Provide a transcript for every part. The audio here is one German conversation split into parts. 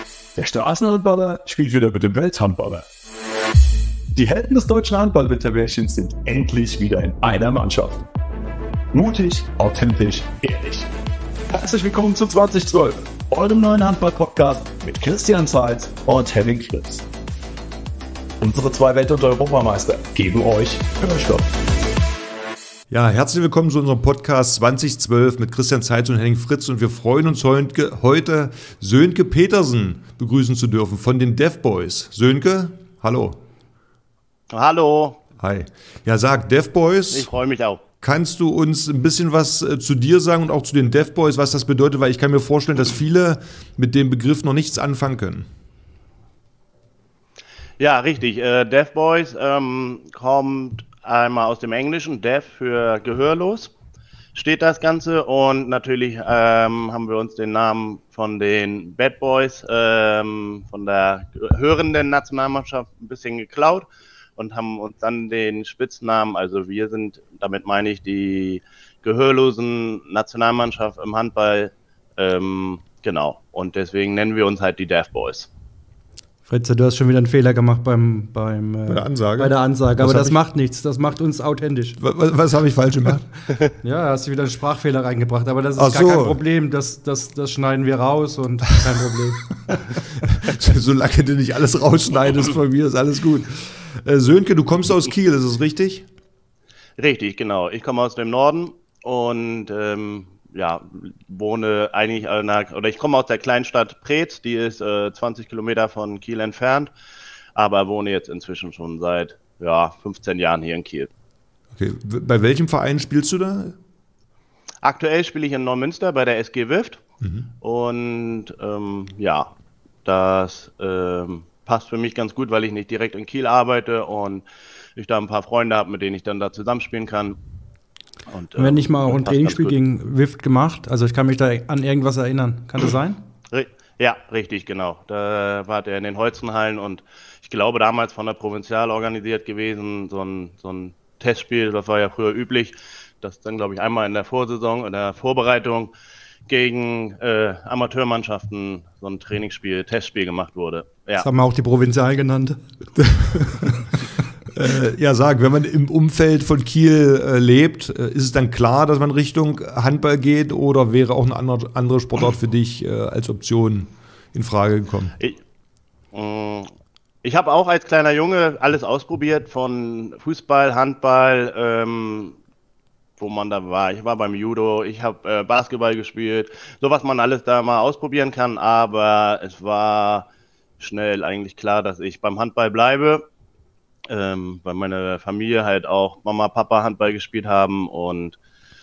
Der Straßenhandballer spielt wieder mit dem Welthandballer. Die Helden des deutschen Handball-Wintermärchens sind endlich wieder in einer Mannschaft. Mutig, authentisch, ehrlich. Herzlich willkommen zu 2012, eurem neuen Handball-Podcast mit Christian Zeitz und Henning Fritz. Unsere zwei Welt- und Europameister geben euch Hörstoff. Ja, herzlich willkommen zu unserem Podcast 2012 mit Christian Zeitz und Henning Fritz, und wir freuen uns heute Sönke Petersen begrüßen zu dürfen von den Deaf Boys. Sönke, hallo. Hallo. Hi. Ja, sag, Deaf Boys. Ich freue mich auch. Kannst du uns ein bisschen was zu dir sagen und auch zu den Deaf Boys, was das bedeutet? Weil ich kann mir vorstellen, dass viele mit dem Begriff noch nichts anfangen können. Ja, richtig. Deaf Boys kommt einmal aus dem Englischen, Deaf für gehörlos, steht das Ganze. Und natürlich haben wir uns den Namen von den Bad Boys, von der hörenden Nationalmannschaft ein bisschen geklaut und haben uns dann den Spitznamen, also wir sind, damit meine ich die gehörlosen Nationalmannschaft im Handball, genau. Und deswegen nennen wir uns halt die Deaf Boys. Fritz, du hast schon wieder einen Fehler gemacht bei der Ansage. Bei der Ansage, aber das macht nichts, das macht uns authentisch. Was habe ich falsch gemacht? Ja, hast du wieder einen Sprachfehler reingebracht, aber das ist gar kein Problem, das schneiden wir raus und kein Problem. Solange du nicht alles rausschneidest von mir, ist alles gut. Sönke, du kommst aus Kiel, ist es richtig? Richtig, genau. Ich komme aus dem Norden und wohne eigentlich ich komme aus der Kleinstadt Preetz, die ist 20 Kilometer von Kiel entfernt, aber wohne jetzt inzwischen schon seit 15 Jahren hier in Kiel. Okay, bei welchem Verein spielst du da? Aktuell spiele ich in Neumünster bei der SG Wift und das passt für mich ganz gut, weil ich nicht direkt in Kiel arbeite und ich da ein paar Freunde habe, mit denen ich dann da zusammenspielen kann. Und, wenn ich mal auch ein Trainingsspiel gegen Wift gemacht, also ich kann mich da an irgendwas erinnern. Kann das sein? Ja, richtig, genau. Da war der in den Holzenhallen und ich glaube damals von der Provinzial organisiert gewesen, so ein Testspiel, das war ja früher üblich, dass dann, glaube ich, einmal in der Vorsaison, in der Vorbereitung gegen Amateurmannschaften so ein Trainingsspiel, Testspiel gemacht wurde. Ja. Das haben wir auch die Provinzial genannt. Sag, wenn man im Umfeld von Kiel lebt, ist es dann klar, dass man Richtung Handball geht, oder wäre auch eine andere Sportart für dich als Option in Frage gekommen? Ich habe auch als kleiner Junge alles ausprobiert, von Fußball, Handball, wo man da war. Ich war beim Judo, ich habe Basketball gespielt, so was man alles da mal ausprobieren kann, aber es war schnell eigentlich klar, dass ich beim Handball bleibe. Weil meine Familie halt auch Mama, Papa Handball gespielt haben und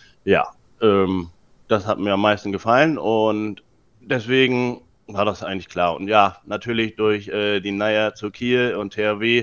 das hat mir am meisten gefallen und deswegen war das eigentlich klar. Und ja, natürlich durch die Nähe zu Kiel und THW,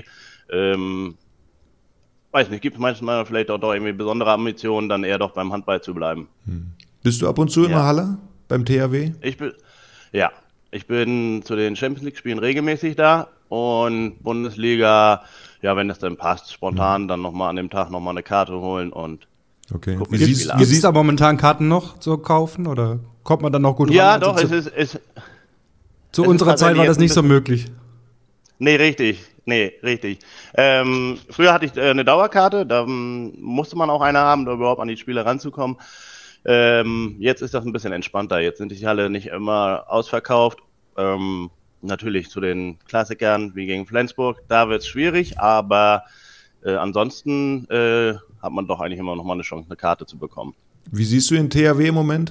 weiß nicht, gibt es manchmal vielleicht auch doch irgendwie besondere Ambitionen, dann eher doch beim Handball zu bleiben. Bist du ab und zu in der Halle beim THW? Ich bin zu den Champions League Spielen regelmäßig da und Bundesliga, wenn es dann passt, spontan dann nochmal an dem Tag nochmal eine Karte holen und gucken. Gibt es da momentan Karten noch zu kaufen oder kommt man dann noch gut ran? Ja, doch, zu unserer Zeit war das nicht so möglich. Nee, richtig. Früher hatte ich eine Dauerkarte, da musste man auch eine haben, um überhaupt an die Spiele ranzukommen. Jetzt ist das ein bisschen entspannter. Jetzt sind die Halle nicht immer ausverkauft. Natürlich zu den Klassikern wie gegen Flensburg, da wird es schwierig, aber ansonsten hat man doch eigentlich immer noch mal eine Chance, eine Karte zu bekommen. Wie siehst du den THW im Moment?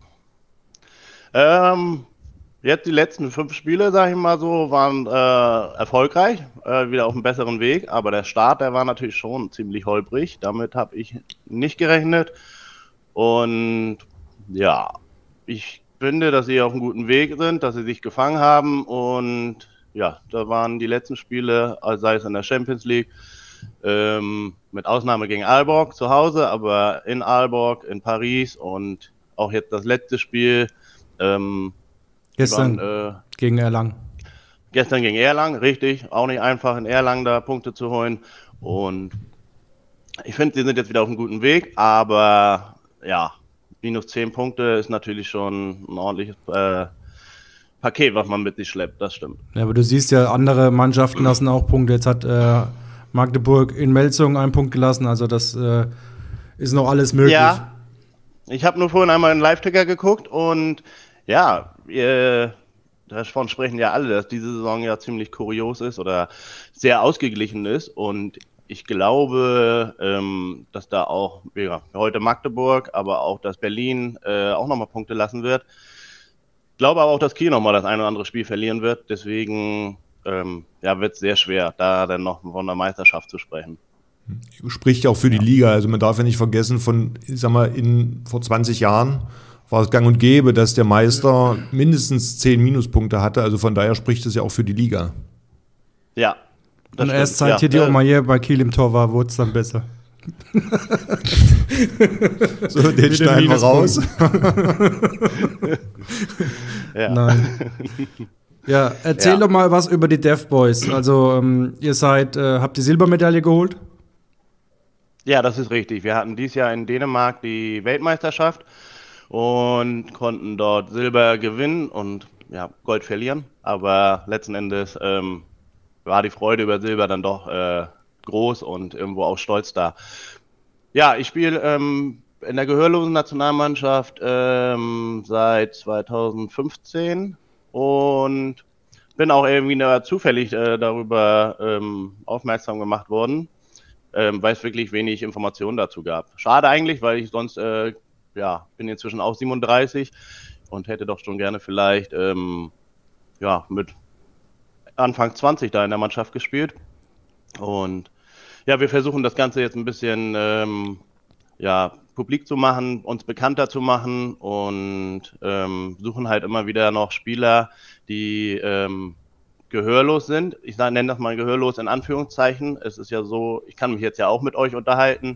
Jetzt die letzten 5 Spiele, sag ich mal so, waren erfolgreich, wieder auf einem besseren Weg, aber der Start, der war natürlich schon ziemlich holprig. Damit habe ich nicht gerechnet. Und ich finde, dass sie auf einem guten Weg sind, dass sie sich gefangen haben und da waren die letzten Spiele, sei es in der Champions League, mit Ausnahme gegen Aalborg zu Hause, aber in Aalborg, in Paris und auch jetzt das letzte Spiel. Gestern gegen Erlangen. Gestern gegen Erlangen, richtig. Auch nicht einfach in Erlangen da Punkte zu holen. Und ich finde, sie sind jetzt wieder auf einem guten Weg, aber minus 10 Punkte ist natürlich schon ein ordentliches Paket, was man mit sich schleppt, das stimmt. Ja, aber du siehst ja, andere Mannschaften lassen auch Punkte. Jetzt hat Magdeburg in Melsungen einen Punkt gelassen, also das ist noch alles möglich. Ja, ich habe nur vorhin einmal einen Live-Ticker geguckt und ja, davon sprechen ja alle, dass diese Saison ja ziemlich kurios ist oder sehr ausgeglichen ist und ich glaube, dass da auch heute Magdeburg, aber auch dass Berlin auch nochmal Punkte lassen wird. Ich glaube aber auch, dass Kiel nochmal das ein oder andere Spiel verlieren wird. Deswegen wird es sehr schwer, da dann noch von der Meisterschaft zu sprechen. Spricht ja auch für die Liga. Also man darf ja nicht vergessen, vor 20 Jahren war es gang und gäbe, dass der Meister mindestens 10 Minuspunkte hatte. Also von daher spricht es ja auch für die Liga. Ja. Und erst seit hier die Omaye bei Kiel im Tor war, wurde es dann besser. So, den schneiden wir raus. Ja. Nein. Ja, erzähl doch mal was über die Deaf Boys. Also, ihr habt die Silbermedaille geholt? Ja, das ist richtig. Wir hatten dieses Jahr in Dänemark die Weltmeisterschaft und konnten dort Silber gewinnen und Gold verlieren. Aber letzten Endes war die Freude über Silber dann doch groß und irgendwo auch stolz da. Ja, ich spiele in der gehörlosen Nationalmannschaft seit 2015 und bin auch irgendwie zufällig darüber aufmerksam gemacht worden, weil es wirklich wenig Informationen dazu gab. Schade eigentlich, weil ich sonst, bin inzwischen auch 37 und hätte doch schon gerne vielleicht mit Anfang 20 da in der Mannschaft gespielt. Und ja, wir versuchen das Ganze jetzt ein bisschen publik zu machen, uns bekannter zu machen und suchen halt immer wieder noch Spieler, die gehörlos sind. Ich nenne das mal gehörlos in Anführungszeichen. Es ist ja so, ich kann mich jetzt ja auch mit euch unterhalten.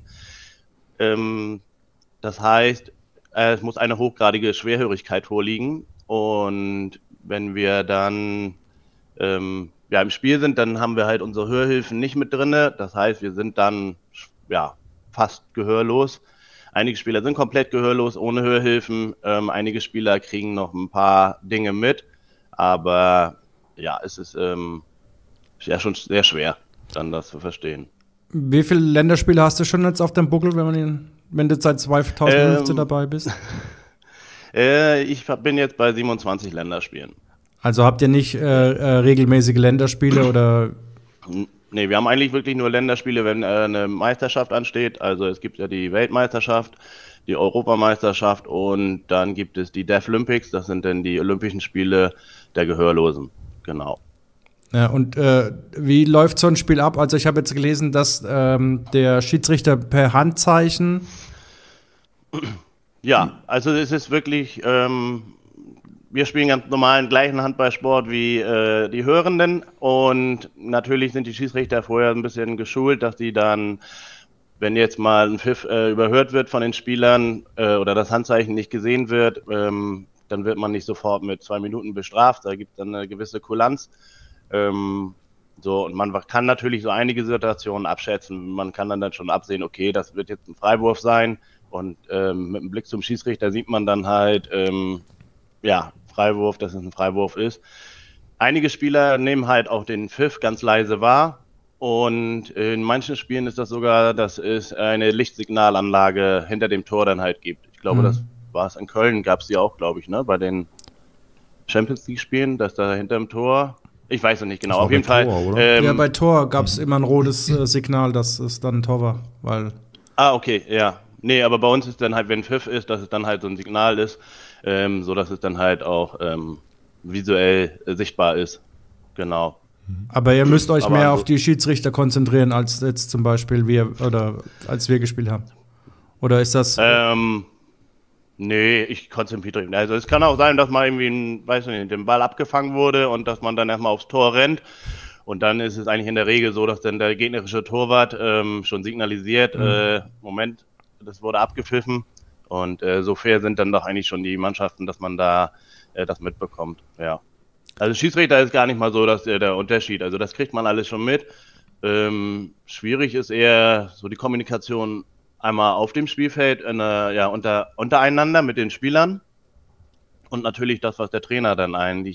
Das heißt, es muss eine hochgradige Schwerhörigkeit vorliegen. Und wenn wir dann im Spiel sind, dann haben wir halt unsere Hörhilfen nicht mit drinne. Das heißt, wir sind dann fast gehörlos. Einige Spieler sind komplett gehörlos ohne Hörhilfen. Einige Spieler kriegen noch ein paar Dinge mit. Aber ja, es ist schon sehr schwer, dann das zu verstehen. Wie viele Länderspiele hast du schon jetzt auf dem Buckel, wenn du seit 2015 dabei bist? Ich bin jetzt bei 27 Länderspielen. Also habt ihr nicht regelmäßige Länderspiele oder? Nee, wir haben eigentlich wirklich nur Länderspiele, wenn eine Meisterschaft ansteht. Also es gibt ja die Weltmeisterschaft, die Europameisterschaft und dann gibt es die Deaflympics. Das sind dann die Olympischen Spiele der Gehörlosen. Genau. Ja, und wie läuft so ein Spiel ab? Also ich habe jetzt gelesen, dass der Schiedsrichter per Handzeichen. Ja, also es ist wirklich, wir spielen ganz normalen gleichen Handballsport wie die Hörenden und natürlich sind die Schiedsrichter vorher ein bisschen geschult, dass die dann, wenn jetzt mal ein Pfiff überhört wird von den Spielern oder das Handzeichen nicht gesehen wird, dann wird man nicht sofort mit 2 Minuten bestraft, da gibt es dann eine gewisse Kulanz. Und man kann natürlich so einige Situationen abschätzen, man kann dann schon absehen, okay, das wird jetzt ein Freiwurf sein und mit einem Blick zum Schiedsrichter sieht man dann halt, Freiwurf, dass es ein Freiwurf ist. Einige Spieler nehmen halt auch den Pfiff ganz leise wahr und in manchen Spielen ist das sogar, dass es eine Lichtsignalanlage hinter dem Tor dann halt gibt. Ich glaube, das war es in Köln, gab es die auch, glaube ich, ne, bei den Champions League Spielen, dass da hinter dem Tor, ich weiß noch nicht genau, auf jeden Fall. Ja, bei Tor gab es immer ein rotes Signal, dass es dann ein Tor war, weil. Okay, ja. Nee, aber bei uns ist dann halt, wenn Pfiff ist, dass es dann halt so ein Signal ist, so dass es dann halt auch visuell sichtbar ist. Genau. Aber ihr müsst euch mehr auf die Schiedsrichter konzentrieren, als jetzt zum Beispiel als wir gespielt haben. Oder ist das? Nee, ich konzentriere mich. Also es kann auch sein, dass mal irgendwie den Ball abgefangen wurde und dass man dann erstmal aufs Tor rennt. Und dann ist es eigentlich in der Regel so, dass dann der gegnerische Torwart schon signalisiert, Moment, das wurde abgepfiffen. Und so fair sind dann doch eigentlich schon die Mannschaften, dass man da das mitbekommt. Ja. Also Schiedsrichter ist gar nicht mal so, dass der Unterschied. Also das kriegt man alles schon mit. Schwierig ist eher so die Kommunikation einmal auf dem Spielfeld, untereinander mit den Spielern. Und natürlich das, was der Trainer dann eigentlich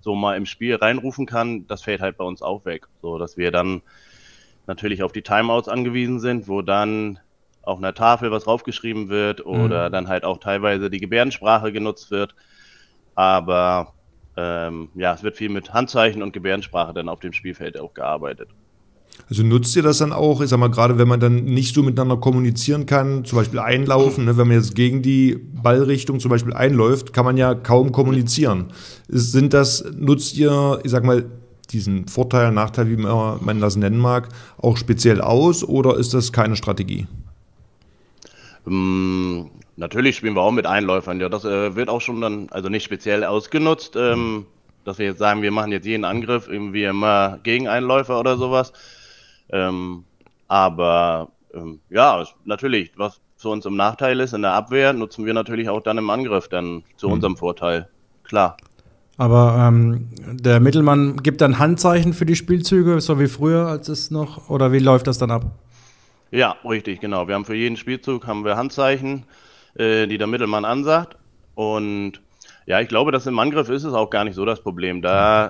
so mal im Spiel reinrufen kann, das fällt halt bei uns auch weg. So, dass wir dann natürlich auf die Timeouts angewiesen sind, wo dann auf einer Tafel was draufgeschrieben wird oder dann halt auch teilweise die Gebärdensprache genutzt wird. Aber es wird viel mit Handzeichen und Gebärdensprache dann auf dem Spielfeld auch gearbeitet. Also nutzt ihr das dann auch, ich sag mal, gerade wenn man dann nicht so miteinander kommunizieren kann, zum Beispiel einlaufen, ne, wenn man jetzt gegen die Ballrichtung zum Beispiel einläuft, kann man ja kaum kommunizieren. Nutzt ihr, ich sag mal, diesen Vorteil, Nachteil, wie man das nennen mag, auch speziell aus oder ist das keine Strategie? Natürlich spielen wir auch mit Einläufern, ja, das wird auch schon dann, also nicht speziell ausgenutzt, dass wir jetzt sagen, wir machen jetzt jeden Angriff irgendwie immer gegen Einläufer oder sowas. Natürlich, was für uns im Nachteil ist, in der Abwehr, nutzen wir natürlich auch dann im Angriff dann zu unserem Vorteil, klar. Aber der Mittelmann gibt dann Handzeichen für die Spielzüge, so wie früher, als es noch, oder wie läuft das dann ab? Ja, richtig, genau. Wir haben für jeden Spielzug haben wir Handzeichen, die der Mittelmann ansagt. Und ja, ich glaube, dass im Angriff ist es auch gar nicht so das Problem. Da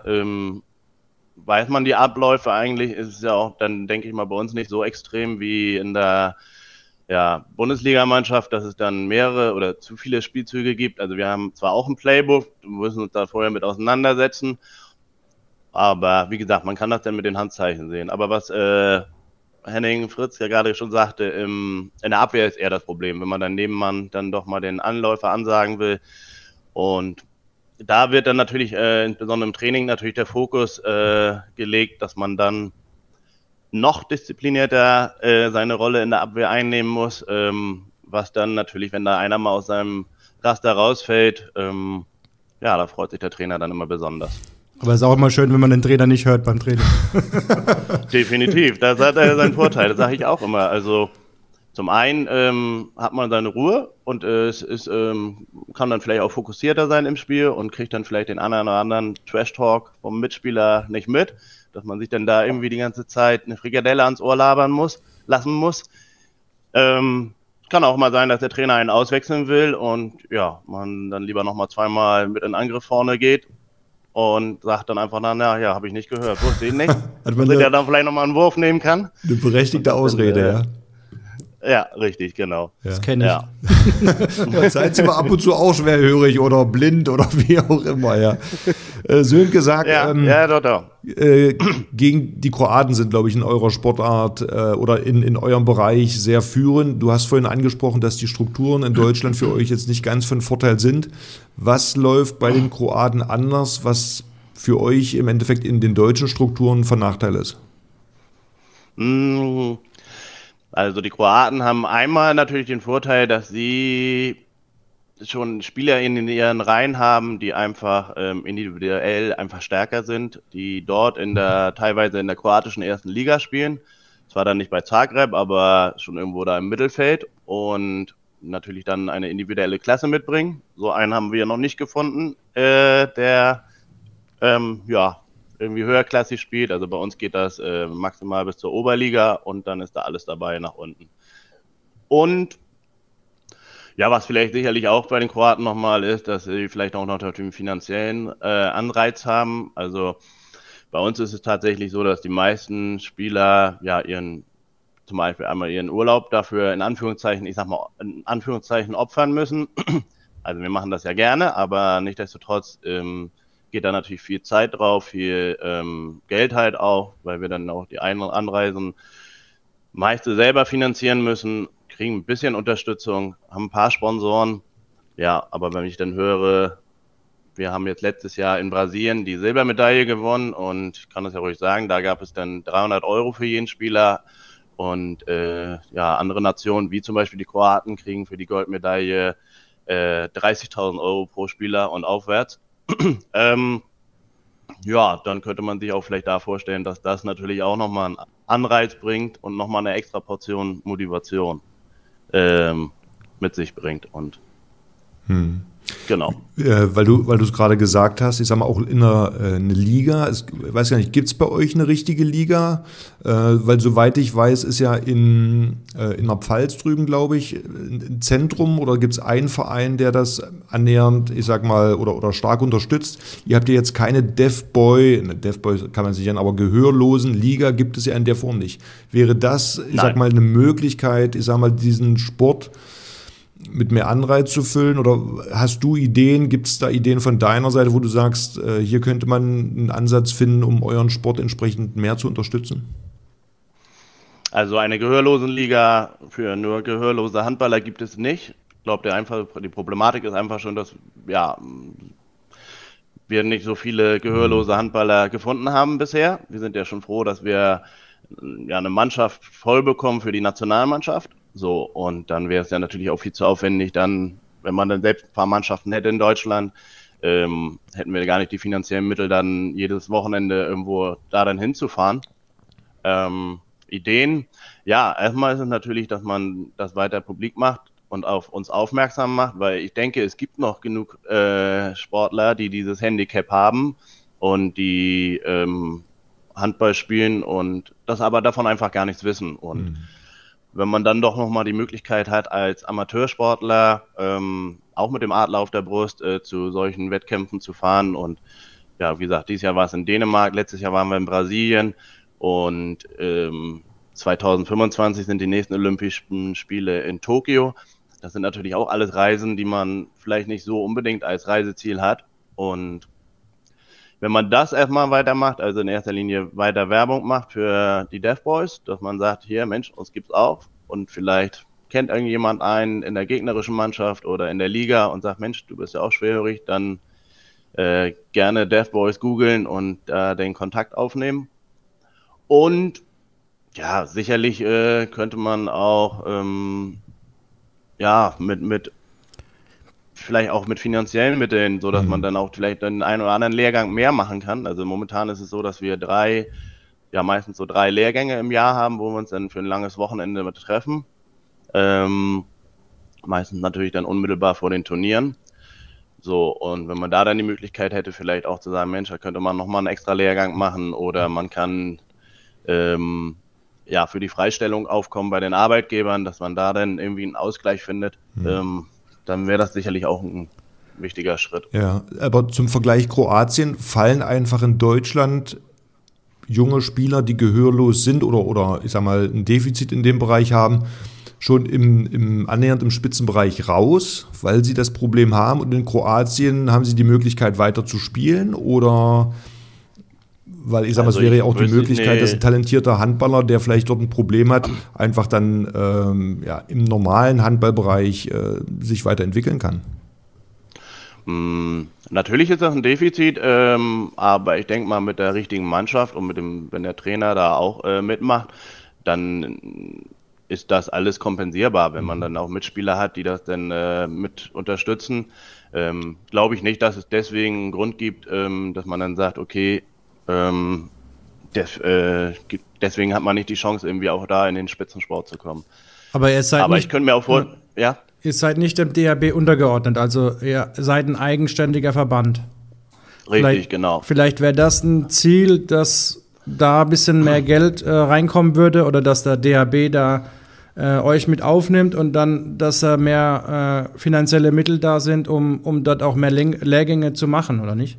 weiß man die Abläufe eigentlich, ist es ja auch dann, denke ich mal, bei uns nicht so extrem wie in der Bundesligamannschaft, dass es dann mehrere oder zu viele Spielzüge gibt. Also wir haben zwar auch ein Playbook, wir müssen uns da vorher mit auseinandersetzen, aber wie gesagt, man kann das dann mit den Handzeichen sehen. Aber was Henning Fritz ja gerade schon sagte, in der Abwehr ist eher das Problem, wenn man dann Nebenmann dann doch mal den Anläufer ansagen will. Und da wird dann natürlich, insbesondere im Training, natürlich der Fokus gelegt, dass man dann noch disziplinierter seine Rolle in der Abwehr einnehmen muss, was dann natürlich, wenn da einer mal aus seinem Raster rausfällt, da freut sich der Trainer dann immer besonders. Aber es ist auch immer schön, wenn man den Trainer nicht hört beim Training. Definitiv, das hat seinen Vorteil, das sage ich auch immer. Also zum einen hat man seine Ruhe und kann dann vielleicht auch fokussierter sein im Spiel und kriegt dann vielleicht den anderen Trash-Talk vom Mitspieler nicht mit, dass man sich dann da irgendwie die ganze Zeit eine Frikadelle ans Ohr lassen muss. Kann auch mal sein, dass der Trainer einen auswechseln will und ja, man dann lieber nochmal zweimal mit in Angriff vorne geht und sagt dann einfach, habe ich nicht gehört, wusste ich nicht. Dass er dann vielleicht nochmal einen Wurf nehmen kann. Eine berechtigte Ausrede, ja. Ja, richtig, genau. Das kenne ich. Ja. Seid ihr mal ab und zu auch schwerhörig oder blind oder wie auch immer, ja. Sönke sagt, doch. Gegen die Kroaten sind, glaube ich, in eurer Sportart oder in eurem Bereich sehr führend. Du hast vorhin angesprochen, dass die Strukturen in Deutschland für euch jetzt nicht ganz von Vorteil sind. Was läuft bei den Kroaten anders, was für euch im Endeffekt in den deutschen Strukturen von Nachteil ist? Also die Kroaten haben einmal natürlich den Vorteil, dass sie schon Spieler in ihren Reihen haben, die einfach individuell einfach stärker sind, die dort teilweise in der kroatischen ersten Liga spielen. Zwar dann nicht bei Zagreb, aber schon irgendwo da im Mittelfeld und natürlich dann eine individuelle Klasse mitbringen. So einen haben wir noch nicht gefunden, der irgendwie höherklassig spielt. Also bei uns geht das maximal bis zur Oberliga und dann ist da alles dabei nach unten. Und ja, was vielleicht sicherlich auch bei den Kroaten nochmal ist, dass sie vielleicht auch noch den finanziellen Anreiz haben. Also bei uns ist es tatsächlich so, dass die meisten Spieler zum Beispiel einmal ihren Urlaub dafür in Anführungszeichen opfern müssen. Also wir machen das ja gerne, aber nichtsdestotrotz geht da natürlich viel Zeit drauf, viel Geld halt auch, weil wir dann auch die Ein- und Anreisen meiste selber finanzieren müssen, kriegen ein bisschen Unterstützung, haben ein paar Sponsoren. Ja, aber wenn ich dann höre, wir haben jetzt letztes Jahr in Brasilien die Silbermedaille gewonnen und ich kann das ja ruhig sagen, da gab es dann 300 € für jeden Spieler und andere Nationen, wie zum Beispiel die Kroaten, kriegen für die Goldmedaille 30.000 € pro Spieler und aufwärts. Dann könnte man sich auch vielleicht da vorstellen, dass das natürlich auch nochmal einen Anreiz bringt und nochmal eine extra Portion Motivation mit sich bringt. Und Genau. Weil du es gerade gesagt hast, ich sag mal auch in eine Liga, ich weiß gar nicht, gibt es bei euch eine richtige Liga? Weil soweit ich weiß, ist ja in der Pfalz drüben, glaube ich, ein Zentrum oder gibt es einen Verein, der das annähernd, ich sag mal, oder stark unterstützt? Ihr habt ja jetzt keine Deafboy kann man sich nennen, aber gehörlosen Liga gibt es ja in der Form nicht. Wäre das, ich sag mal, eine Möglichkeit, ich sag mal, diesen Sport mit mehr Anreiz zu füllen? Oder hast du Ideen, gibt es da Ideen von deiner Seite, wo du sagst, hier könnte man einen Ansatz finden, um euren Sport entsprechend mehr zu unterstützen? Also eine Gehörlosenliga für nur gehörlose Handballer gibt es nicht. Ich glaube, die Problematik ist einfach schon, dass wir nicht so viele gehörlose Handballer gefunden haben bisher. Wir sind ja schon froh, dass wir eine Mannschaft voll bekommen für die Nationalmannschaft. So, und dann wäre es ja natürlich auch viel zu aufwendig, dann, wenn man dann selbst ein paar Mannschaften hätte in Deutschland, hätten wir gar nicht die finanziellen Mittel, dann jedes Wochenende irgendwo da dann hinzufahren. Ideen, ja, erstmal ist es natürlich, dass man das weiter publik macht und auf uns aufmerksam macht, weil ich denke, es gibt noch genug Sportler, die dieses Handicap haben und die Handball spielen und das aber davon einfach gar nichts wissen. Und wenn man dann doch nochmal die Möglichkeit hat, als Amateursportler auch mit dem Adler auf der Brust zu solchen Wettkämpfen zu fahren. Und ja, wie gesagt, dieses Jahr war es in Dänemark, letztes Jahr waren wir in Brasilien und 2025 sind die nächsten Olympischen Spiele in Tokio. Das sind natürlich auch alles Reisen, die man vielleicht nicht so unbedingt als Reiseziel hat. Und wenn man das erstmal weitermacht, also in erster Linie weiter Werbung macht für die Deafboys, dass man sagt, hier, Mensch, uns gibt's auch und vielleicht kennt irgendjemand einen in der gegnerischen Mannschaft oder in der Liga und sagt, Mensch, du bist ja auch schwerhörig, dann gerne Deafboys googeln und den Kontakt aufnehmen. Und ja, sicherlich könnte man auch vielleicht auch mit finanziellen Mitteln, so dass man dann auch vielleicht den einen oder anderen Lehrgang mehr machen kann. Also momentan ist es so, dass wir meistens so 3 Lehrgänge im Jahr haben, wo wir uns dann für ein langes Wochenende treffen. Meistens natürlich dann unmittelbar vor den Turnieren. So, und wenn man da dann die Möglichkeit hätte, vielleicht auch zu sagen, Mensch, da könnte man nochmal einen extra Lehrgang machen oder man kann für die Freistellung aufkommen bei den Arbeitgebern, dass man da dann irgendwie einen Ausgleich findet. Dann wäre das sicherlich auch ein wichtiger Schritt. Ja, aber zum Vergleich Kroatien fallen einfach in Deutschland junge Spieler, die gehörlos sind oder ich sag mal ein Defizit in dem Bereich haben, schon annähernd im Spitzenbereich raus, weil sie das Problem haben und in Kroatien haben sie die Möglichkeit weiter zu spielen oder weil ich sag mal, es wäre ja auch die Möglichkeit, dass ein talentierter Handballer, der vielleicht dort ein Problem hat, einfach dann im normalen Handballbereich sich weiterentwickeln kann. Natürlich ist das ein Defizit, aber ich denke mal mit der richtigen Mannschaft und wenn der Trainer da auch mitmacht, dann ist das alles kompensierbar, wenn man dann auch Mitspieler hat, die das dann mit unterstützen. Glaube ich nicht, dass es deswegen einen Grund gibt, dass man dann sagt, okay, deswegen hat man nicht die Chance, irgendwie auch da in den Spitzensport zu kommen. Aber ich könnte mir auch vorstellen, ja? Ihr seid nicht dem DHB untergeordnet, also ihr seid ein eigenständiger Verband. Richtig, genau. Vielleicht wäre das ein Ziel, dass da ein bisschen mehr Geld reinkommen würde oder dass der DHB da euch mit aufnimmt und dann, dass da mehr finanzielle Mittel da sind, um dort auch mehr Lehrgänge zu machen, oder nicht?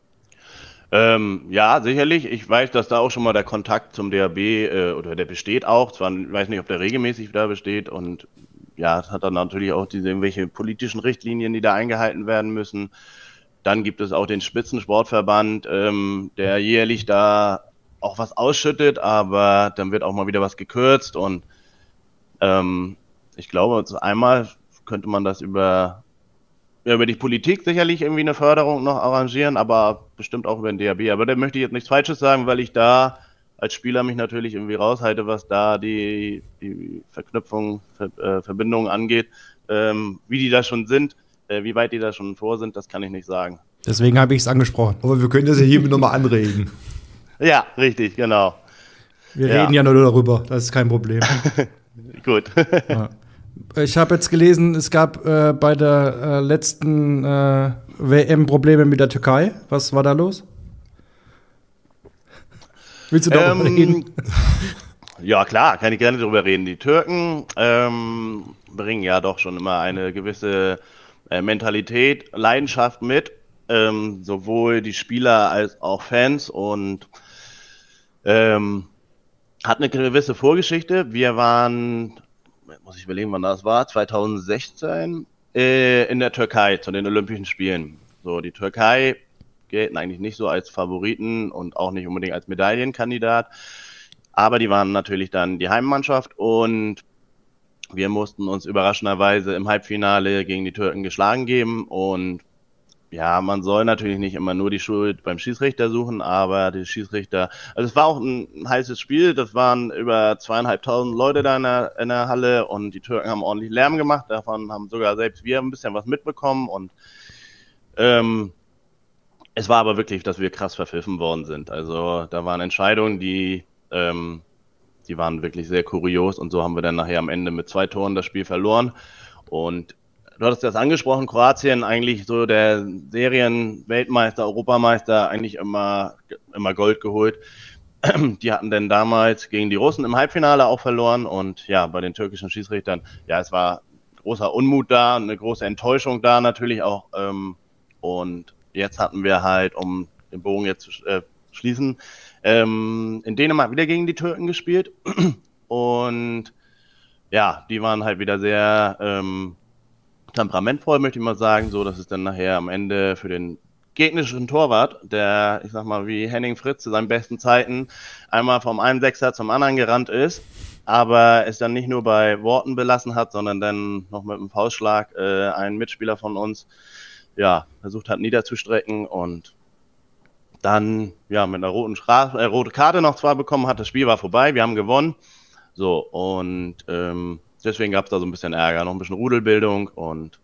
Ja, sicherlich. Ich weiß, dass da auch schon mal der Kontakt zum DHB oder der besteht auch. Zwar weiß nicht, ob der regelmäßig da besteht und ja, es hat dann natürlich auch irgendwelche politischen Richtlinien, die da eingehalten werden müssen. Dann gibt es auch den Spitzensportverband, der jährlich da auch was ausschüttet, aber dann wird auch mal wieder was gekürzt und ich glaube, einmal könnte man das über die Politik sicherlich irgendwie eine Förderung noch arrangieren, aber bestimmt auch über den DHB. Aber da möchte ich jetzt nichts Falsches sagen, weil ich da als Spieler mich natürlich irgendwie raushalte, was da die Verknüpfung, Verbindungen angeht. Wie die da schon sind, wie weit die da schon vor sind, das kann ich nicht sagen. Deswegen habe ich es angesprochen. Aber wir können das ja hiermit nochmal anregen. Ja, richtig, genau. Wir reden ja nur darüber, das ist kein Problem. Gut. Ja. Ich habe jetzt gelesen, es gab bei der letzten WM Probleme mit der Türkei. Was war da los? Willst du darüber reden? Ja, klar, kann ich gerne drüber reden. Die Türken bringen ja doch schon immer eine gewisse Mentalität, Leidenschaft mit, sowohl die Spieler als auch Fans, und hat eine gewisse Vorgeschichte. Wir waren, muss ich überlegen, wann das war, 2016 in der Türkei zu den Olympischen Spielen. So, die Türkei gelten eigentlich nicht so als Favoriten und auch nicht unbedingt als Medaillenkandidat, aber die waren natürlich dann die Heimmannschaft, und wir mussten uns überraschenderweise im Halbfinale gegen die Türken geschlagen geben. Und ja, man soll natürlich nicht immer nur die Schuld beim Schiedsrichter suchen, aber die Schiedsrichter, also es war auch ein heißes Spiel, das waren über 2.500 Leute da in der Halle, und die Türken haben ordentlich Lärm gemacht, davon haben sogar selbst wir ein bisschen was mitbekommen, und es war aber wirklich, dass wir krass verpfiffen worden sind. Also da waren Entscheidungen, die waren wirklich sehr kurios, und so haben wir dann nachher am Ende mit 2 Toren das Spiel verloren. Und du hattest das angesprochen, Kroatien eigentlich so der Serienweltmeister, Europameister, eigentlich immer Gold geholt. Die hatten dann damals gegen die Russen im Halbfinale auch verloren, und ja, bei den türkischen Schiedsrichtern, ja, es war großer Unmut da, eine große Enttäuschung da natürlich auch, und jetzt hatten wir halt, um den Bogen jetzt zu schließen, in Dänemark wieder gegen die Türken gespielt, und ja, die waren halt wieder sehr temperamentvoll, möchte ich mal sagen, so dass es dann nachher am Ende für den gegnerischen Torwart, der, ich sag mal, wie Henning Fritz zu seinen besten Zeiten einmal vom einen Sechser zum anderen gerannt ist, aber es dann nicht nur bei Worten belassen hat, sondern dann noch mit einem Faustschlag einen Mitspieler von uns ja versucht hat niederzustrecken, und dann ja mit einer rote Karte noch zwar bekommen hat. Das Spiel war vorbei, wir haben gewonnen. So, und deswegen gab es da so ein bisschen Ärger, noch ein bisschen Rudelbildung, und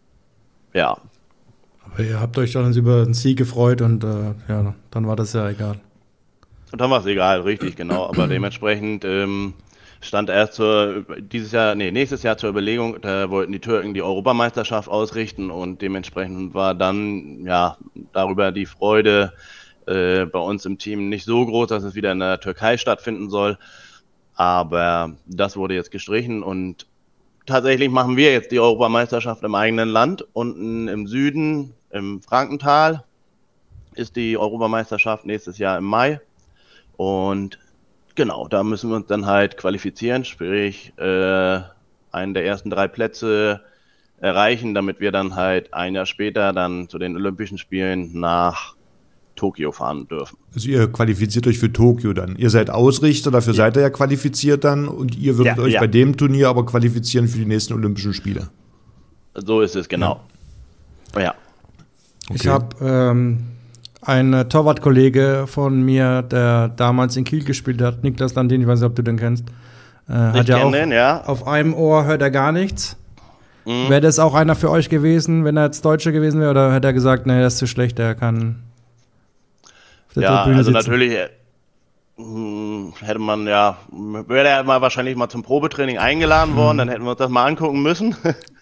ja. Aber ihr habt euch dann über den Sieg gefreut, und ja, dann war das ja egal. Und dann war es egal, richtig, genau. Aber dementsprechend stand erst nächstes Jahr zur Überlegung, da wollten die Türken die Europameisterschaft ausrichten, und dementsprechend war dann ja darüber die Freude bei uns im Team nicht so groß, dass es wieder in der Türkei stattfinden soll. Aber das wurde jetzt gestrichen, und tatsächlich machen wir jetzt die Europameisterschaft im eigenen Land. Unten im Süden, im Frankenthal, ist die Europameisterschaft nächstes Jahr im Mai. Und genau, da müssen wir uns dann halt qualifizieren, sprich einen der ersten 3 Plätze erreichen, damit wir dann halt ein Jahr später dann zu den Olympischen Spielen nach Tokio fahren dürfen. Also ihr qualifiziert euch für Tokio dann. Ihr seid Ausrichter, dafür seid ihr ja qualifiziert dann, und ihr würdet euch bei dem Turnier aber qualifizieren für die nächsten Olympischen Spiele. So ist es, genau. Ja. Okay. Ich habe einen Torwartkollege von mir, der damals in Kiel gespielt hat, Niklas Landin, ich weiß nicht, ob du den kennst. Hat ja auch den, auf einem Ohr hört er gar nichts. Mhm. Wäre das auch einer für euch gewesen, wenn er jetzt Deutscher gewesen wäre, oder hätte er gesagt, nee, das ist zu schlecht, der kann auf der Tribüne also sitzen? Natürlich hätte man wäre er mal wahrscheinlich mal zum Probetraining eingeladen worden, dann hätten wir uns das mal angucken müssen.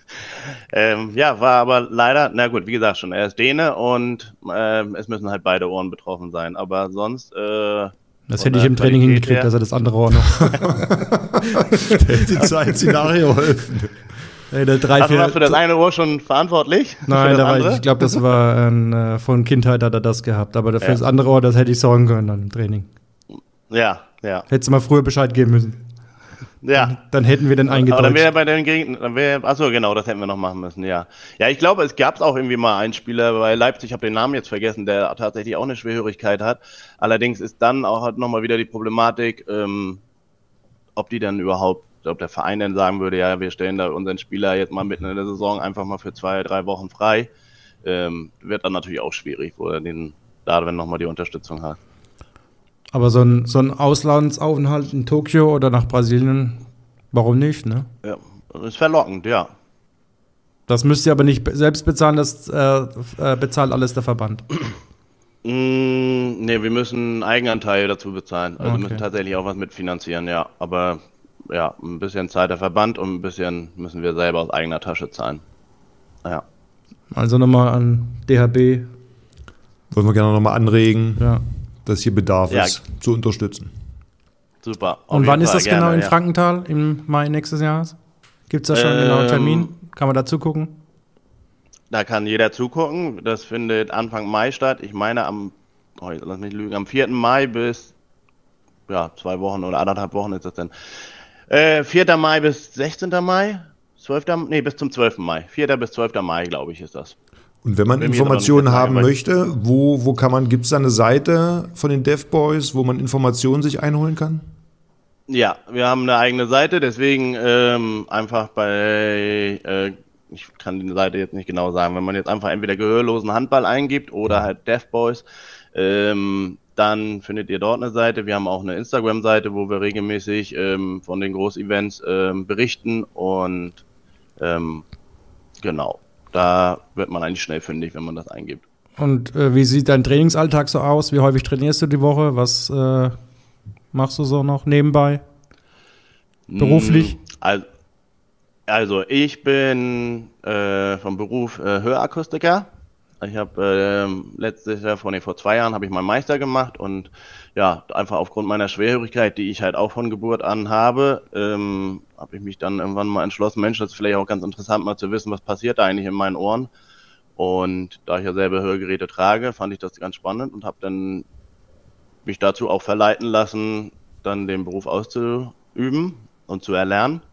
War aber leider, na gut, wie gesagt schon, er ist Däne, und es müssen halt beide Ohren betroffen sein, aber sonst das hätte ich im Training hingekriegt, dass er das andere Ohr noch der hätte die Zeit Szenario helfen. Hey, warst du das eine Ohr schon verantwortlich? Nein, ich glaube, das war von Kindheit hat er das gehabt, aber für das andere Ohr, das hätte ich sorgen können dann im Training. Ja. Hättest du mal früher Bescheid geben müssen. Ja. Dann hätten wir den eingedeutscht. Aber dann wäre bei den Gegnern, achso, genau, das hätten wir noch machen müssen, ja. Ja, ich glaube, es gab auch irgendwie mal einen Spieler bei Leipzig, ich habe den Namen jetzt vergessen, der tatsächlich auch eine Schwerhörigkeit hat. Allerdings ist dann auch halt nochmal wieder die Problematik, ob der Verein dann sagen würde, ja, wir stellen da unseren Spieler jetzt mal mitten in der Saison einfach mal für 2-3 Wochen frei. Wird dann natürlich auch schwierig, wo er dann nochmal die Unterstützung hat. Aber so ein Auslandsaufenthalt in Tokio oder nach Brasilien, warum nicht, ne? Ja, das ist verlockend, ja. Das müsst ihr aber nicht selbst bezahlen, das bezahlt alles der Verband. Nee, wir müssen Eigenanteile dazu bezahlen. Also wir müssen tatsächlich auch was mitfinanzieren, ja. Aber ja, ein bisschen zahlt der Verband und ein bisschen müssen wir selber aus eigener Tasche zahlen. Ja. Also nochmal an DHB. Wollen wir gerne nochmal anregen, Ja. dass hier Bedarf Ja. ist, zu unterstützen. Super. Auf Und jeden wann ist Fall, das gerne, genau in ja. Frankenthal? Im Mai nächstes Jahres? Gibt es da schon genau einen Termin? Kann man dazu gucken? Da kann jeder zugucken. Das findet Anfang Mai statt. Ich meine lass mich lügen, am 4. Mai bis, ja, 2 Wochen oder 1,5 Wochen ist das denn. 4. Mai bis 16. Mai? 12. Nee, bis zum 12. Mai. 4. bis 12. Mai, glaube ich, ist das. Und wenn man Bin mir Informationen aber nicht haben sicher, möchte, wo kann man, gibt es da eine Seite von den Deaf Boys, wo man Informationen sich einholen kann? Ja, wir haben eine eigene Seite, deswegen einfach ich kann die Seite jetzt nicht genau sagen, wenn man jetzt einfach entweder gehörlosen Handball eingibt oder halt Deaf Boys, dann findet ihr dort eine Seite. Wir haben auch eine Instagram-Seite, wo wir regelmäßig von den Großevents berichten und genau, da wird man eigentlich schnell fündig, wenn man das eingibt. Und wie sieht dein Trainingsalltag so aus? Wie häufig trainierst du die Woche? Was machst du so noch nebenbei? Beruflich? Also ich bin vom Beruf Hörakustiker. Ich habe letztes Jahr, vor 2 Jahren, habe ich meinen Meister gemacht und ja, einfach aufgrund meiner Schwerhörigkeit, die ich halt auch von Geburt an habe, habe ich mich dann irgendwann mal entschlossen, Mensch, das ist vielleicht auch ganz interessant mal zu wissen, was passiert da eigentlich in meinen Ohren. Und da ich ja selber Hörgeräte trage, fand ich das ganz spannend und habe dann mich dazu auch verleiten lassen, dann den Beruf auszuüben und zu erlernen.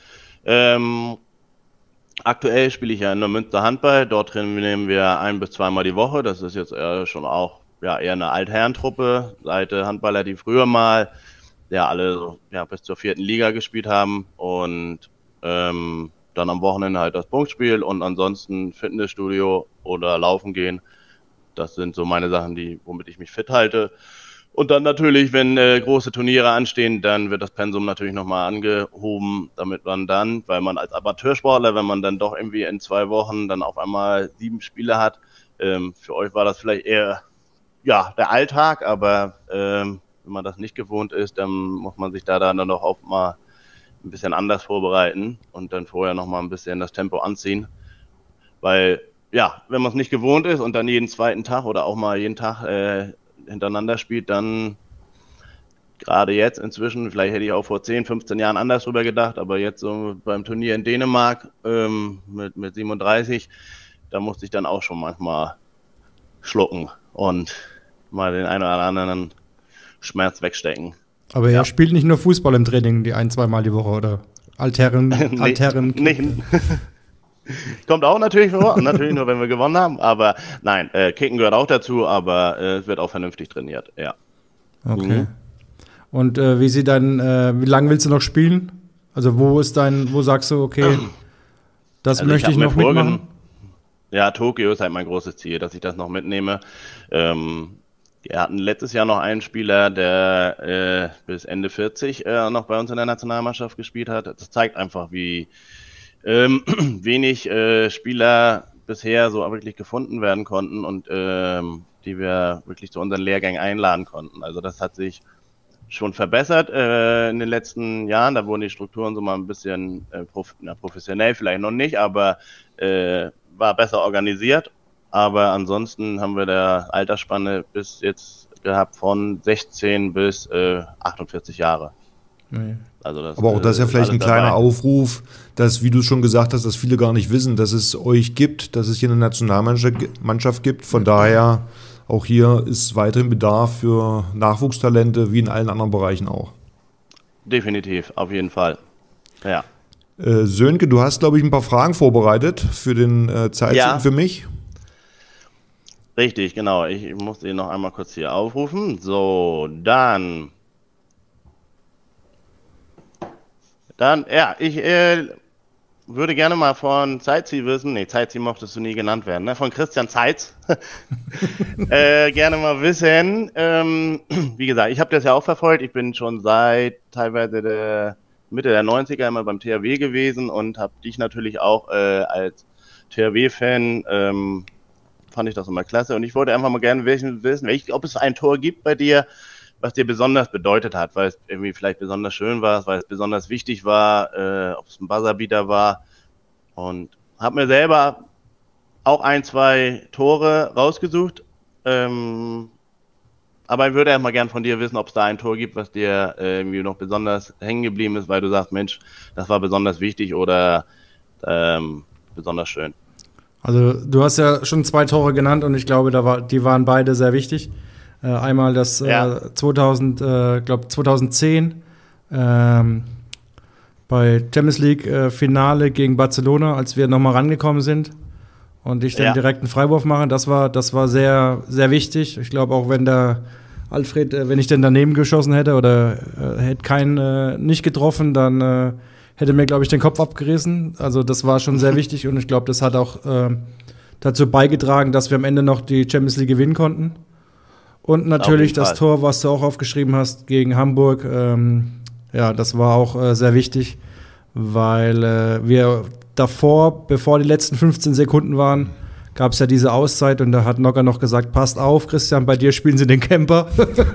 Aktuell spiele ich ja in Neumünster Handball. Dort trainieren wir 1- bis 2-mal die Woche. Das ist jetzt schon auch eher eine Altherrentruppe. Seite Handballer, die früher mal alle so, bis zur 4. Liga gespielt haben. Und dann am Wochenende halt das Punktspiel und ansonsten Fitnessstudio oder Laufen gehen. Das sind so meine Sachen, womit ich mich fit halte. Und dann natürlich, wenn große Turniere anstehen, dann wird das Pensum natürlich nochmal angehoben, damit man dann, weil man als Amateursportler, wenn man dann doch irgendwie in 2 Wochen dann auf einmal 7 Spiele hat, für euch war das vielleicht eher der Alltag, aber wenn man das nicht gewohnt ist, dann muss man sich da dann doch auch mal ein bisschen anders vorbereiten und dann vorher nochmal ein bisschen das Tempo anziehen, weil wenn man es nicht gewohnt ist und dann jeden zweiten Tag oder auch mal jeden Tag hintereinander spielt, dann gerade jetzt inzwischen, vielleicht hätte ich auch vor 10, 15 Jahren anders drüber gedacht, aber jetzt so beim Turnier in Dänemark mit 37, da musste ich dann auch schon manchmal schlucken und mal den einen oder anderen Schmerz wegstecken. Aber er spielt nicht nur Fußball im Training, die 1-2 Mal die Woche, oder? Altherren. Nicht. Kommt auch natürlich vor, natürlich nur, wenn wir gewonnen haben, aber nein, Kicken gehört auch dazu, aber es wird auch vernünftig trainiert, ja. Okay. Und wie lange willst du noch spielen? Also wo sagst du, okay, das Also möchte ich noch mitmachen? Ja, Tokio ist halt mein großes Ziel, dass ich das noch mitnehme. Wir hatten letztes Jahr noch einen Spieler, der bis Ende 40 noch bei uns in der Nationalmannschaft gespielt hat. Das zeigt einfach, wie wenig Spieler bisher so wirklich gefunden werden konnten und die wir wirklich zu unseren Lehrgängen einladen konnten. Also das hat sich schon verbessert in den letzten Jahren. Da wurden die Strukturen so mal ein bisschen professionell, vielleicht noch nicht, aber war besser organisiert. Aber ansonsten haben wir der Altersspanne bis jetzt gehabt von 16 bis 48 Jahre. Nee. Also Aber auch das ist ja vielleicht ein kleiner Aufruf, dass, wie du schon gesagt hast, dass viele gar nicht wissen, dass es euch gibt, dass es hier eine Nationalmannschaft gibt. Von daher, auch hier ist weiterhin Bedarf für Nachwuchstalente, wie in allen anderen Bereichen auch. Definitiv, auf jeden Fall. Ja. Sönke, du hast, glaube ich, ein paar Fragen vorbereitet für den Zeitzeugen für mich. Richtig, genau. Ich muss ihn noch einmal kurz hier aufrufen. So, dann, ich würde gerne mal von Zeitzi wissen, Zeitzi mochtest du nie genannt werden, ne? Von Christian Zeitz. Gerne mal wissen, wie gesagt, ich habe das ja auch verfolgt, ich bin schon seit teilweise der Mitte der 90er immer beim THW gewesen und habe dich natürlich auch als THW-Fan, fand ich das immer klasse und ich wollte einfach mal gerne wissen, ob es ein Tor gibt bei dir, was dir besonders bedeutet hat, weil es irgendwie vielleicht besonders schön war, weil es besonders wichtig war, ob es ein Buzzerbeater war. Und habe mir selber auch 1, 2 Tore rausgesucht. Aber ich würde erstmal gern von dir wissen, ob es da ein Tor gibt, was dir irgendwie noch besonders hängen geblieben ist, weil du sagst, Mensch, das war besonders wichtig oder besonders schön. Also du hast ja schon 2 Tore genannt und ich glaube, die waren beide sehr wichtig. Einmal das 2010 bei Champions League Finale gegen Barcelona, als wir nochmal rangekommen sind und ich dann direkt einen Freiwurf mache. Das war sehr, sehr wichtig. Ich glaube auch, wenn der Alfred, wenn ich denn daneben geschossen hätte oder hätte keinen nicht getroffen, dann hätte mir, glaube ich, den Kopf abgerissen. Also das war schon sehr wichtig und ich glaube, das hat auch dazu beigetragen, dass wir am Ende noch die Champions League gewinnen konnten. Und natürlich das Tor, was du auch aufgeschrieben hast, gegen Hamburg. Das war auch sehr wichtig, weil wir davor, bevor die letzten 15 Sekunden waren, gab es ja diese Auszeit und da hat Nocker noch gesagt, passt auf, Christian, bei dir spielen sie den Camper.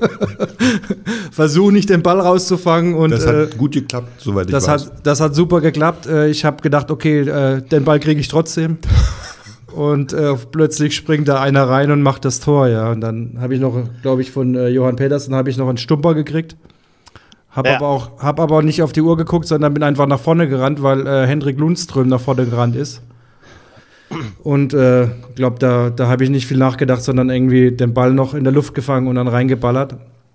Versuch nicht den Ball rauszufangen. Und, das hat gut geklappt, soweit ich weiß. Das hat super geklappt. Ich habe gedacht, okay, den Ball kriege ich trotzdem. Und plötzlich springt da einer rein und macht das Tor, ja. Und dann habe ich noch, glaube ich, von Johann Petersen habe ich noch einen Stumper gekriegt. Hab aber auch nicht auf die Uhr geguckt, sondern bin einfach nach vorne gerannt, weil Hendrik Lundström nach vorne gerannt ist. Und glaube, da habe ich nicht viel nachgedacht, sondern irgendwie den Ball noch in der Luft gefangen und dann reingeballert.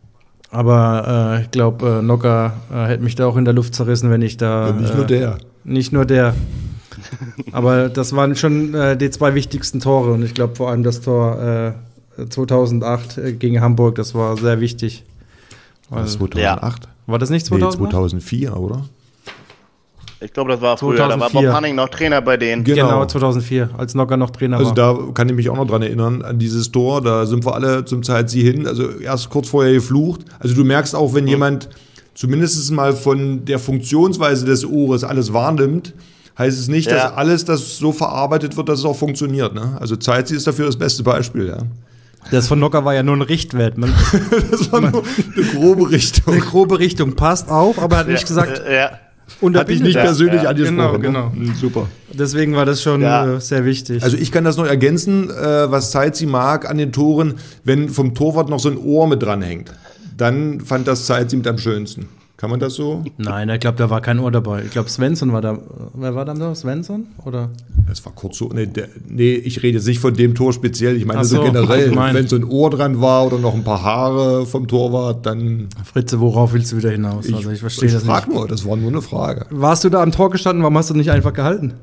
Aber ich glaube, Nocker hätte mich da auch in der Luft zerrissen, wenn ich da. Nicht nur der. Nicht nur der. Aber das waren schon die 2 wichtigsten Tore und ich glaube vor allem das Tor 2008 gegen Hamburg, das war sehr wichtig. War das 2008? War das nicht 2008? Nee, 2004, oder? Ich glaube, das war früher, da war Bob Hanning noch Trainer bei denen. Genau, 2004, als Nocker noch Trainer war. Also da kann ich mich auch noch dran erinnern, an dieses Tor, da sind wir alle zum Zeit hin, also erst kurz vorher geflucht. Also du merkst auch, wenn jemand zumindest mal von der Funktionsweise des Ohres alles wahrnimmt, heißt es nicht, dass alles das so verarbeitet wird, dass es auch funktioniert. Ne? Also Zeitzi ist dafür das beste Beispiel, ja. Das von Nocker war ja nur ein Richtwert. Das war nur eine grobe Richtung. Eine grobe Richtung, passt auf, aber hat nicht gesagt. Hat dich nicht persönlich angesprochen. Genau. Super. Deswegen war das schon sehr wichtig. Also ich kann das noch ergänzen, was Zeitzi mag an den Toren, wenn vom Torwart noch so ein Ohr mit dranhängt. Dann fand das Zeitzi mit am schönsten. Kann man das so? Nein, ich glaube, da war kein Ohr dabei. Ich glaube, Svensson war da. Wer war da noch? Svensson? Oder? Das war kurz so. Nee, ich rede jetzt nicht von dem Tor speziell. Ich meine so generell. Wenn so ein Ohr dran war oder noch ein paar Haare vom Torwart, dann. Fritze, worauf willst du wieder hinaus? Ich verstehe das nicht. Frag nur, das war nur eine Frage. Warst du da am Tor gestanden? Warum hast du nicht einfach gehalten?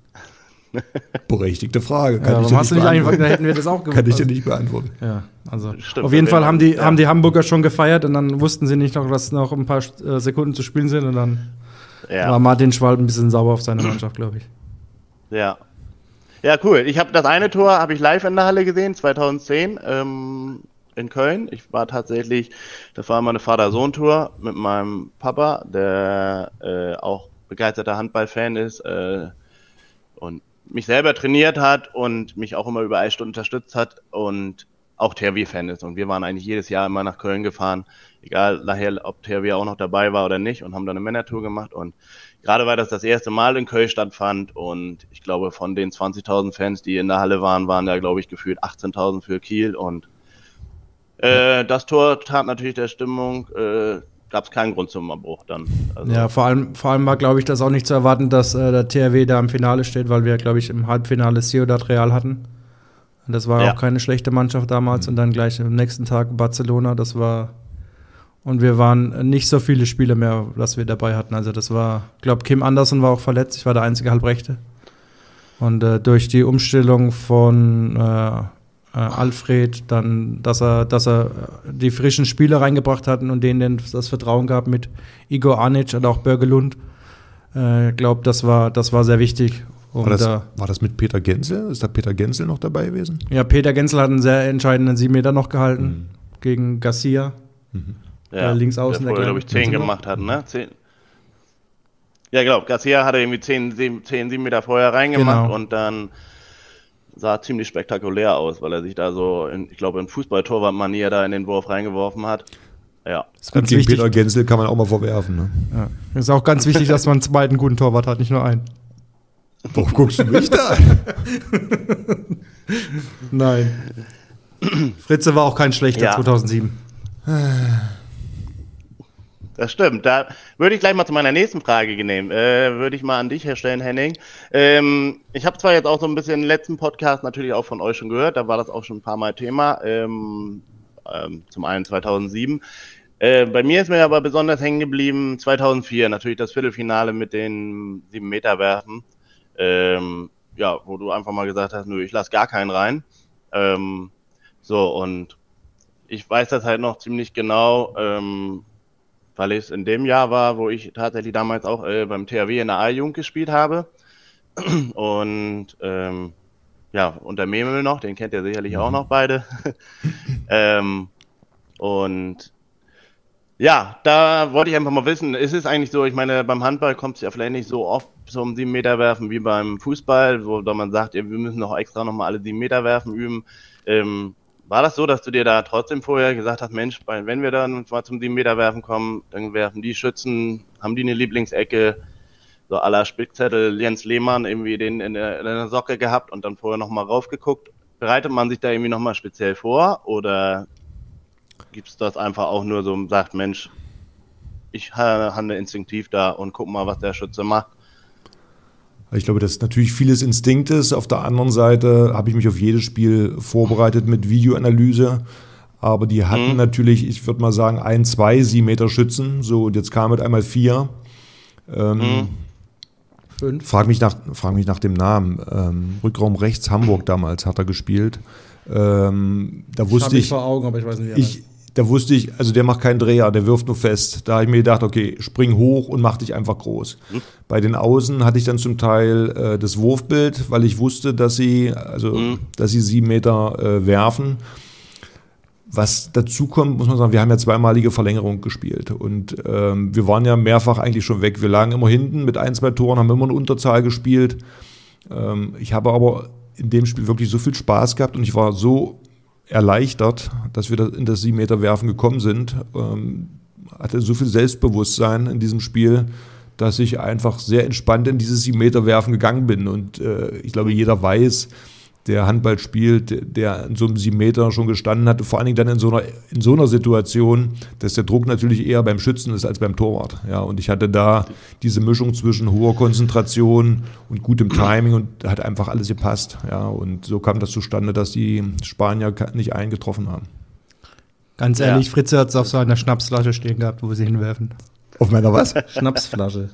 Berechtigte Frage. Warum hast du nicht einfach, da hätten wir das auch gemacht. Kann ich dir nicht beantworten. Ja, also stimmt, auf jeden Fall haben die Hamburger schon gefeiert und dann wussten sie nicht noch, dass noch ein paar Sekunden zu spielen sind und dann war Martin Schwalb ein bisschen sauer auf seine Mannschaft, glaube ich. Ja. Ja, cool. Ich habe das eine Tor habe ich live in der Halle gesehen, 2010 in Köln. Ich war tatsächlich, das war immer eine Vater-Sohn-Tour mit meinem Papa, der auch begeisterter Handballfan ist und mich selber trainiert hat und mich auch immer über Eisstunden unterstützt hat und auch THW-Fan ist. Und wir waren eigentlich jedes Jahr immer nach Köln gefahren, egal nachher, ob THW auch noch dabei war oder nicht, und haben dann eine Männertour gemacht. Und gerade weil das erste Mal in Köln stattfand und ich glaube, von den 20.000 Fans, die in der Halle waren da, glaube ich, gefühlt 18.000 für Kiel. Und das Tor tat natürlich der Stimmung, gab es keinen Grund zum Abbruch dann. Also ja, vor allem war, glaube ich, das auch nicht zu erwarten, dass der THW da im Finale steht, weil wir, glaube ich, im Halbfinale Ciudad Real hatten. Und das war auch keine schlechte Mannschaft damals. Und dann gleich am nächsten Tag Barcelona, und wir waren nicht so viele Spieler mehr, was wir dabei hatten. Also das war, ich glaube, Kim Andersen war auch verletzt. Ich war der einzige Halbrechte. Und durch die Umstellung von Alfred, dann, dass er die frischen Spieler reingebracht hat und denen das Vertrauen gab mit Igor Anic und auch Börgelund. Ich glaube, das war sehr wichtig. War das mit Peter Gensel? Ist da Peter Gensel noch dabei gewesen? Ja, Peter Gensel hat einen sehr entscheidenden 7 Meter noch gehalten gegen Garcia. Ja, links außen, der glaube ich 10 gemacht hat, ne? 10. Ja, genau. Garcia hatte irgendwie 7 Meter vorher reingemacht und dann sah ziemlich spektakulär aus, weil er sich da so, ich glaube, in Fußball-Torwart-Manier da in den Wurf reingeworfen hat. Ja. Das ist ganz Gegen wichtig. Peter Gensel kann man auch mal verwerfen. Ne? Ja. Ist auch ganz wichtig, dass man einen zweiten guten Torwart hat, nicht nur einen. Warum guckst du mich da an? Nein. Fritze war auch kein schlechter Ja. 2007. Das stimmt. Da würde ich gleich mal zu meiner nächsten Frage nehmen. Würde ich mal an dich herstellen, Henning. Ich habe zwar jetzt auch so ein bisschen den letzten Podcast natürlich auch von euch schon gehört, da war das auch schon ein paar Mal Thema. Zum einen 2007. Bei mir ist mir aber besonders hängen geblieben 2004, natürlich das Viertelfinale mit den 7-Meter-Werfen. Ja, wo du einfach mal gesagt hast, nö, ich lasse gar keinen rein. So, und ich weiß das halt noch ziemlich genau, weil es in dem Jahr war, wo ich tatsächlich damals auch beim THW in der A-Jugend gespielt habe. Und ja, unter Memel noch, den kennt ihr sicherlich auch noch beide. Und ja, da wollte ich einfach mal wissen, ist es eigentlich so, ich meine, beim Handball kommt es ja vielleicht nicht so oft zum 7-Meter werfen wie beim Fußball, wo man sagt, ja, wir müssen noch extra nochmal alle 7 Meter werfen üben. War das so, dass du dir da trotzdem vorher gesagt hast, Mensch, wenn wir dann mal zum 7 Meter werfen kommen, dann werfen die Schützen, haben die eine Lieblingsecke, so à la Spickzettel Jens Lehmann irgendwie den in der Socke gehabt und dann vorher nochmal raufgeguckt. Bereitet man sich da irgendwie nochmal speziell vor oder gibt es das einfach auch nur so und sagt, Mensch, ich handle instinktiv da und guck mal, was der Schütze macht? Ich glaube, dass natürlich vieles Instinkt ist. Auf der anderen Seite habe ich mich auf jedes Spiel vorbereitet mit Videoanalyse. Aber die hatten natürlich, ich würde mal sagen, 1, 2 7-Meter-Schützen. So, und jetzt kam mit einmal 4. 5. Frag mich nach dem Namen. Rückraum rechts, Hamburg damals hat er gespielt. Da wusste ich, vor Augen, aber ich weiß nicht, da wusste ich, also der macht keinen Dreher, der wirft nur fest. Da habe ich mir gedacht, okay, spring hoch und mach dich einfach groß. Bei den Außen hatte ich dann zum Teil das Wurfbild, weil ich wusste, dass sie 7 Meter werfen. Was dazu kommt, muss man sagen, wir haben ja zweimalige Verlängerung gespielt und wir waren ja mehrfach eigentlich schon weg. Wir lagen immer hinten mit 1, 2 Toren, haben immer eine Unterzahl gespielt. Ich habe aber in dem Spiel wirklich so viel Spaß gehabt und ich war so erleichtert, dass wir in das 7-Meter-Werfen gekommen sind. Hatte so viel Selbstbewusstsein in diesem Spiel, dass ich einfach sehr entspannt in dieses 7-Meter-Werfen gegangen bin. Und ich glaube, jeder weiß, der Handball spielt, der in so einem 7 Meter schon gestanden hat, vor allen Dingen dann in so einer Situation, dass der Druck natürlich eher beim Schützen ist als beim Torwart. Ja, und ich hatte da diese Mischung zwischen hoher Konzentration und gutem Timing und hat einfach alles gepasst. Ja, und so kam das zustande, dass die Spanier nicht eingetroffen haben. Ganz ehrlich, Fritze hat es auf seiner Schnapsflasche stehen gehabt, wo wir sie hinwerfen. Auf meiner was? Schnapsflasche.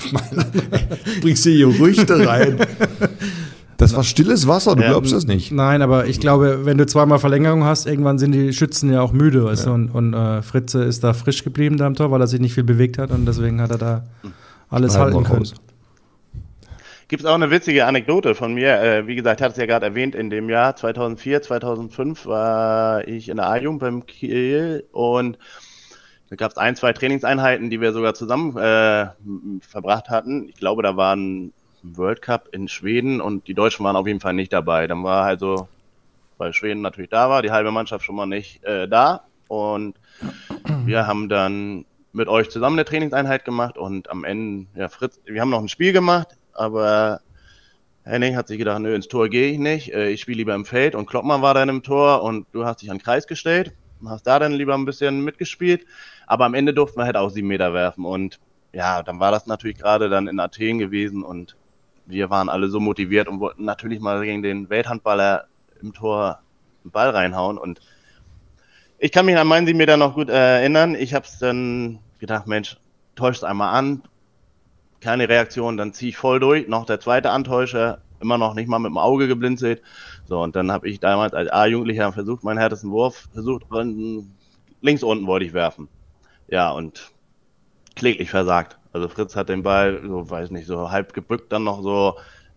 Bringst du hier Gerüchte rein? Das war stilles Wasser, du glaubst das nicht. Nein, aber ich glaube, wenn du zweimal Verlängerung hast, irgendwann sind die Schützen ja auch müde, weißt du? Und Fritze ist da frisch geblieben da am Tor, weil er sich nicht viel bewegt hat und deswegen hat er da alles halten können. Gibt es auch eine witzige Anekdote von mir. Wie gesagt, ich hatte es ja gerade erwähnt, in dem Jahr 2004, 2005 war ich in der A-Jugend beim Kiel und da gab es 1, 2 Trainingseinheiten, die wir sogar zusammen verbracht hatten. Ich glaube, da waren World Cup in Schweden und die Deutschen waren auf jeden Fall nicht dabei. Dann war also, weil Schweden natürlich da war, die halbe Mannschaft schon mal nicht da und wir haben dann mit euch zusammen eine Trainingseinheit gemacht und am Ende, ja Fritz, wir haben noch ein Spiel gemacht, aber Henning hat sich gedacht, nö, ins Tor gehe ich nicht, ich spiele lieber im Feld und Kloppmann war dann im Tor und du hast dich an den Kreis gestellt, hast da dann lieber ein bisschen mitgespielt, aber am Ende durften wir halt auch 7 Meter werfen und ja, dann war das natürlich gerade dann in Athen gewesen und wir waren alle so motiviert und wollten natürlich mal gegen den Welthandballer im Tor einen Ball reinhauen. Und ich kann mich an meinen 7 Meter noch gut erinnern. Ich habe es dann gedacht, Mensch, täuscht es einmal an. Keine Reaktion, dann ziehe ich voll durch. Noch der zweite Antäuscher, immer noch nicht mal mit dem Auge geblinzelt. So, und dann habe ich damals als A-Jugendlicher versucht, meinen härtesten Wurf, links unten wollte ich werfen. Ja, und kläglich versagt. Also Fritz hat den Ball, so weiß nicht, so halb gebückt, dann noch so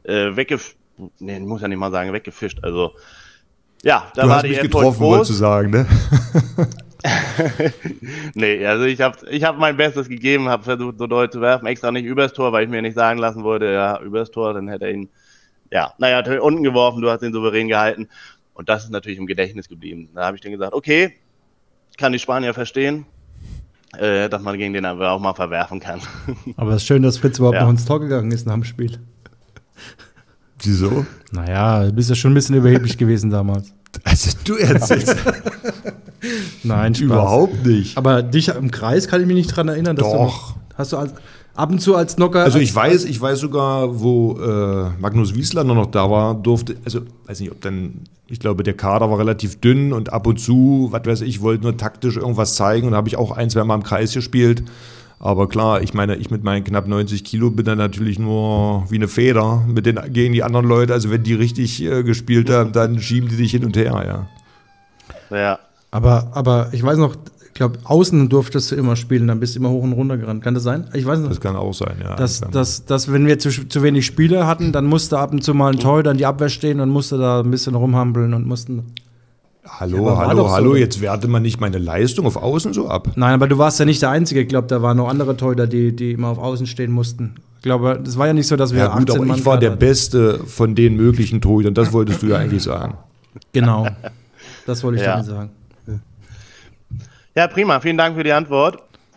muss ja nicht mal sagen, weggefischt. Also ja, da war die Enttäuschung getroffen, wolltest du sagen, ne? Nee, also ich hab mein Bestes gegeben, habe versucht, so doll zu werfen, extra nicht übers Tor, weil ich mir nicht sagen lassen wollte, ja, übers Tor, dann hätte er ihn, ja, naja, unten geworfen, du hast ihn souverän gehalten. Und das ist natürlich im Gedächtnis geblieben. Da habe ich dann gesagt, okay, ich kann die Spanier verstehen. dass man gegen den aber auch mal verwerfen kann. Aber es ist schön, dass Fritz überhaupt noch ins Tor gegangen ist nach dem Spiel. Wieso? Naja, du bist ja schon ein bisschen überheblich gewesen damals. Also du erzählst. Nein, Spaß. Überhaupt nicht. Aber dich im Kreis kann ich mich nicht dran erinnern, dass Doch. hast du ab und zu als Nocker. Also ich weiß sogar, wo Magnus Wieslander noch da war, durfte, also weiß nicht, ob dann, ich glaube, der Kader war relativ dünn und ab und zu, was weiß ich, wollte nur taktisch irgendwas zeigen und da habe ich auch 1-2 Mal im Kreis gespielt. Aber klar, ich meine, ich mit meinen knapp 90 Kilo bin dann natürlich nur wie eine Feder gegen die anderen Leute. Also wenn die richtig gespielt haben, dann schieben die dich hin und her, ja. Ja. Aber ich weiß noch, ich glaube, außen durftest du immer spielen, dann bist du immer hoch und runter gerannt. Kann das sein? Ich weiß nicht. Das kann auch sein, ja. Dass wenn wir zu wenig Spieler hatten, dann musste ab und zu mal ein Torhüter an die Abwehr stehen und musste da ein bisschen rumhampeln und mussten. Hallo, jetzt werte man nicht meine Leistung auf Außen so ab. Nein, aber du warst ja nicht der Einzige. Ich glaube, da waren noch andere Torhüter, die immer auf Außen stehen mussten. Ich glaube, das war ja nicht so, dass wir Ja gut, 18 aber Mann ich war der hatten. Beste von den möglichen Torhütern. Das wolltest du ja eigentlich sagen. Genau, das wollte ich Ja. damit sagen. Ja, prima. Vielen Dank für die Antwort.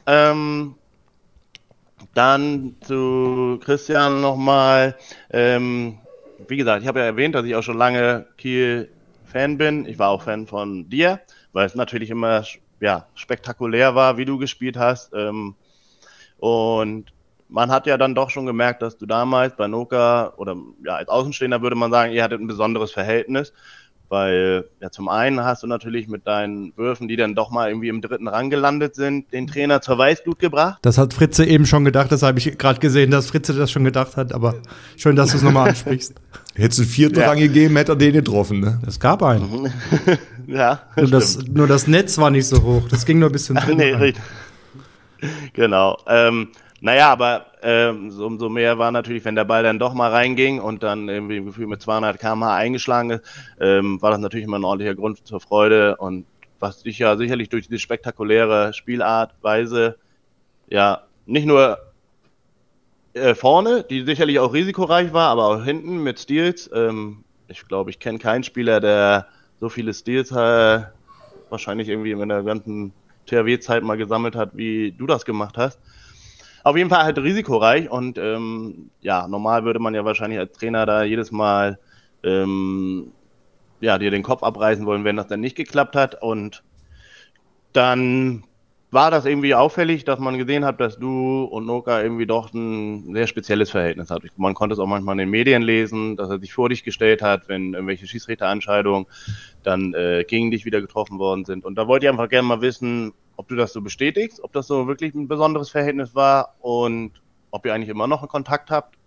Dann zu Christian nochmal. Wie gesagt, ich habe ja erwähnt, dass ich auch schon lange Kiel-Fan bin. Ich war auch Fan von dir, weil es natürlich immer spektakulär war, wie du gespielt hast. Und man hat ja dann doch schon gemerkt, dass du damals bei Noka, oder ja, als Außenstehender würde man sagen, ihr hattet ein besonderes Verhältnis. Weil ja, zum einen hast du natürlich mit deinen Würfen, die dann doch mal irgendwie im 3. Rang gelandet sind, den Trainer zur Weißglut gebracht. Das hat Fritze eben schon gedacht, das habe ich gerade gesehen, dass Fritze das schon gedacht hat, aber schön, dass du es nochmal ansprichst. Hättest du einen 4. Rang gegeben, hätte er den getroffen, ne? Es gab einen. Ja, Nur das Netz war nicht so hoch, das ging nur bis zum 3. nee, Rang. richtig. Genau. Naja, aber umso mehr war natürlich, wenn der Ball dann doch mal reinging und dann irgendwie im Gefühl mit 200 km/h eingeschlagen ist, war das natürlich immer ein ordentlicher Grund zur Freude. Und was dich ja sicherlich durch diese spektakuläre Spielartweise ja nicht nur vorne, die sicherlich auch risikoreich war, aber auch hinten mit Steals. Ich glaube, ich kenne keinen Spieler, der so viele Steals wahrscheinlich irgendwie in der ganzen THW-Zeit mal gesammelt hat, wie du das gemacht hast. Auf jeden Fall halt risikoreich und normal würde man ja wahrscheinlich als Trainer da jedes Mal dir den Kopf abreißen wollen, wenn das dann nicht geklappt hat. Und dann war das irgendwie auffällig, dass man gesehen hat, dass du und Noka irgendwie doch ein sehr spezielles Verhältnis hat. Man konnte es auch manchmal in den Medien lesen, dass er sich vor dich gestellt hat, wenn irgendwelche Schiedsrichterentscheidungen dann gegen dich wieder getroffen worden sind. Und da wollte ich einfach gerne mal wissen, ob du das so bestätigst, ob das so wirklich ein besonderes Verhältnis war und ob ihr eigentlich immer noch einen Kontakt habt.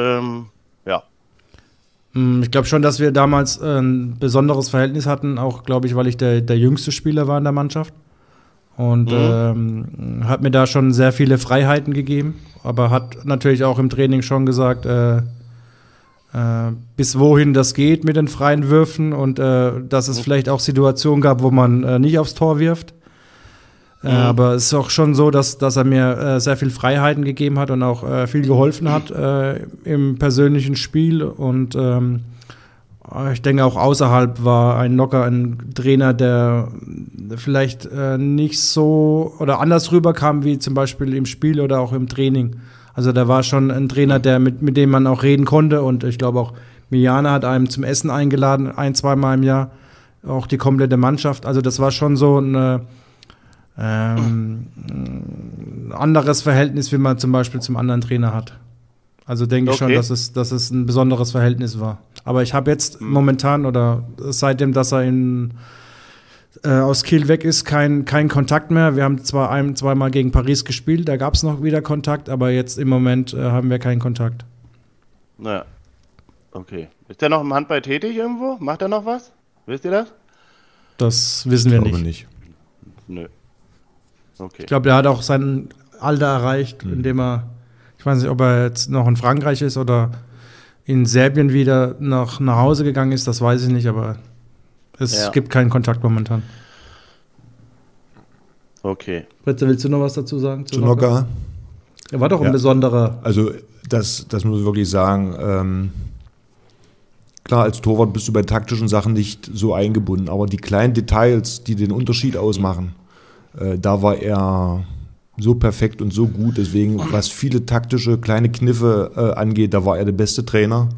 Ich glaube schon, dass wir damals ein besonderes Verhältnis hatten, auch, glaube ich, weil ich der jüngste Spieler war in der Mannschaft. Und hat mir da schon sehr viele Freiheiten gegeben, aber hat natürlich auch im Training schon gesagt, bis wohin das geht mit den freien Würfen und dass es vielleicht auch Situationen gab, wo man nicht aufs Tor wirft. Aber es ist auch schon so, dass er mir sehr viel Freiheiten gegeben hat und auch viel geholfen hat im persönlichen Spiel. Und ich denke, auch außerhalb war ein Nocker ein Trainer, der vielleicht nicht so oder anders rüberkam wie zum Beispiel im Spiel oder auch im Training. Also der war schon ein Trainer, mit dem man auch reden konnte. Und ich glaube auch, Mijana hat einem zum Essen eingeladen, 1-2 Mal im Jahr. Auch die komplette Mannschaft. Also das war schon so ein anderes Verhältnis, wie man zum Beispiel zum anderen Trainer hat. Also denke ich schon, dass es ein besonderes Verhältnis war. Aber ich habe jetzt momentan oder seitdem, dass er aus Kiel weg ist, kein Kontakt mehr. Wir haben zwar zweimal gegen Paris gespielt, da gab es noch wieder Kontakt, aber jetzt im Moment haben wir keinen Kontakt. Naja, okay. Ist der noch im Handball tätig irgendwo? Macht er noch was? Wisst ihr das? Das wissen wir nicht. Nö. Okay. Ich glaube, der hat auch sein Alter erreicht, indem er, ich weiß nicht, ob er jetzt noch in Frankreich ist oder in Serbien wieder nach Hause gegangen ist, das weiß ich nicht, aber es gibt keinen Kontakt momentan. Okay. Fritze, willst du noch was dazu sagen? Zu Nocker? Er war doch ein besonderer. Also, das muss ich wirklich sagen. Klar, als Torwart bist du bei taktischen Sachen nicht so eingebunden, aber die kleinen Details, die den Unterschied ausmachen, da war er so perfekt und so gut. Deswegen, was viele taktische kleine Kniffe angeht, da war er der beste Trainer.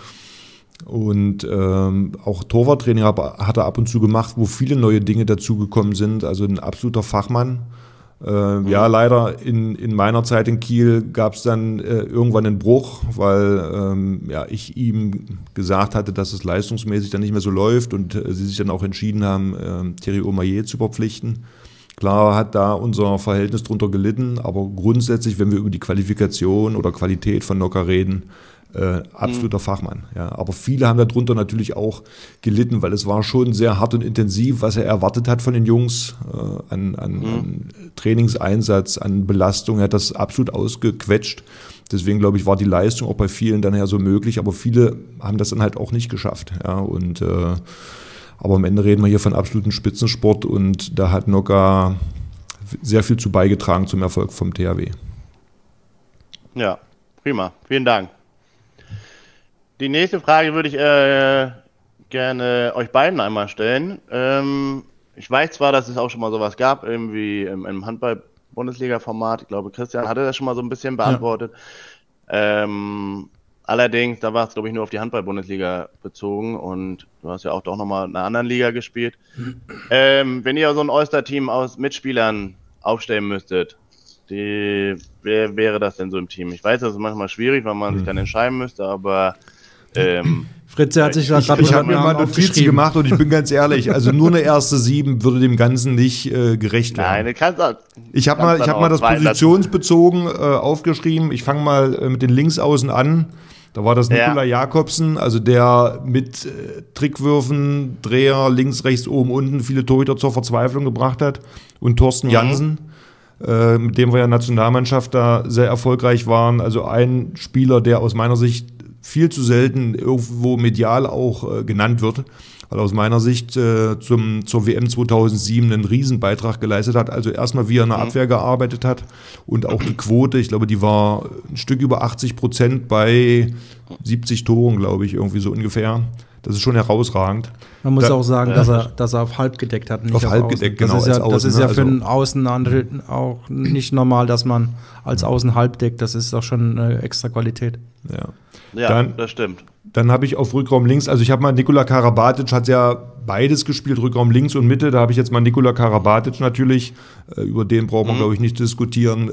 Und auch Torwarttraining hat er ab und zu gemacht, wo viele neue Dinge dazugekommen sind. Also ein absoluter Fachmann. Ja, leider in meiner Zeit in Kiel gab es dann irgendwann einen Bruch, weil ich ihm gesagt hatte, dass es leistungsmäßig dann nicht mehr so läuft und sie sich dann auch entschieden haben, Thierry Omeyer zu verpflichten. Klar hat da unser Verhältnis drunter gelitten, aber grundsätzlich, wenn wir über die Qualifikation oder Qualität von Nocker reden, absoluter Fachmann. Ja. Aber viele haben darunter natürlich auch gelitten, weil es war schon sehr hart und intensiv, was er erwartet hat von den Jungs an Trainingseinsatz, an Belastung. Er hat das absolut ausgequetscht. Deswegen, glaube ich, war die Leistung auch bei vielen dann ja so möglich. Aber viele haben das dann halt auch nicht geschafft. Ja. Und, aber am Ende reden wir hier von absoluten Spitzensport und da hat Nocker sehr viel zu beigetragen zum Erfolg vom THW. Ja, prima. Vielen Dank. Die nächste Frage würde ich gerne euch beiden einmal stellen. Ich weiß zwar, dass es auch schon mal sowas gab, irgendwie im Handball-Bundesliga-Format. Ich glaube, Christian hatte das schon mal so ein bisschen beantwortet. Ja. Allerdings, da war es, glaube ich, nur auf die Handball-Bundesliga bezogen und du hast ja auch doch nochmal in einer anderen Liga gespielt. Wenn ihr so ein Oyster-Team aus Mitspielern aufstellen müsstet, wer wäre das denn so im Team? Ich weiß, das ist manchmal schwierig, weil man sich dann entscheiden müsste, aber Fritze hat sich da gerade ich habe mir mal Notizen gemacht und ich bin ganz ehrlich, also nur eine erste 7 würde dem Ganzen nicht gerecht werden. Nein, kannst du. Ich habe mal das positionsbezogen aufgeschrieben. Ich fange mal mit den Linksaußen an. Da war das Nikolai Jakobsen, also der mit Trickwürfen, Dreher, links, rechts, oben, unten viele Torhüter zur Verzweiflung gebracht hat. Und Thorsten Jansen, mit dem wir ja Nationalmannschaft da sehr erfolgreich waren. Also ein Spieler, der aus meiner Sicht viel zu selten irgendwo medial auch genannt wird, weil aus meiner Sicht zur WM 2007 einen Riesenbeitrag geleistet hat. Also erstmal, wie er in der Abwehr gearbeitet hat und auch die Quote, ich glaube, die war ein Stück über 80% bei 70 Toren, glaube ich, irgendwie so ungefähr. Das ist schon herausragend. Man muss auch sagen, dass er auf halb gedeckt hat. Nicht auf halb gedeckt, genau. Das ist ja für einen Außen auch nicht normal, dass man als Außen halb deckt. Das ist doch schon eine extra Qualität. Ja, das stimmt. Dann habe ich auf Rückraum links, also ich habe mal Nikola Karabatic, hat ja beides gespielt, Rückraum links und Mitte. Da habe ich jetzt mal Nikola Karabatic natürlich. Über den braucht man, glaube ich, nicht diskutieren.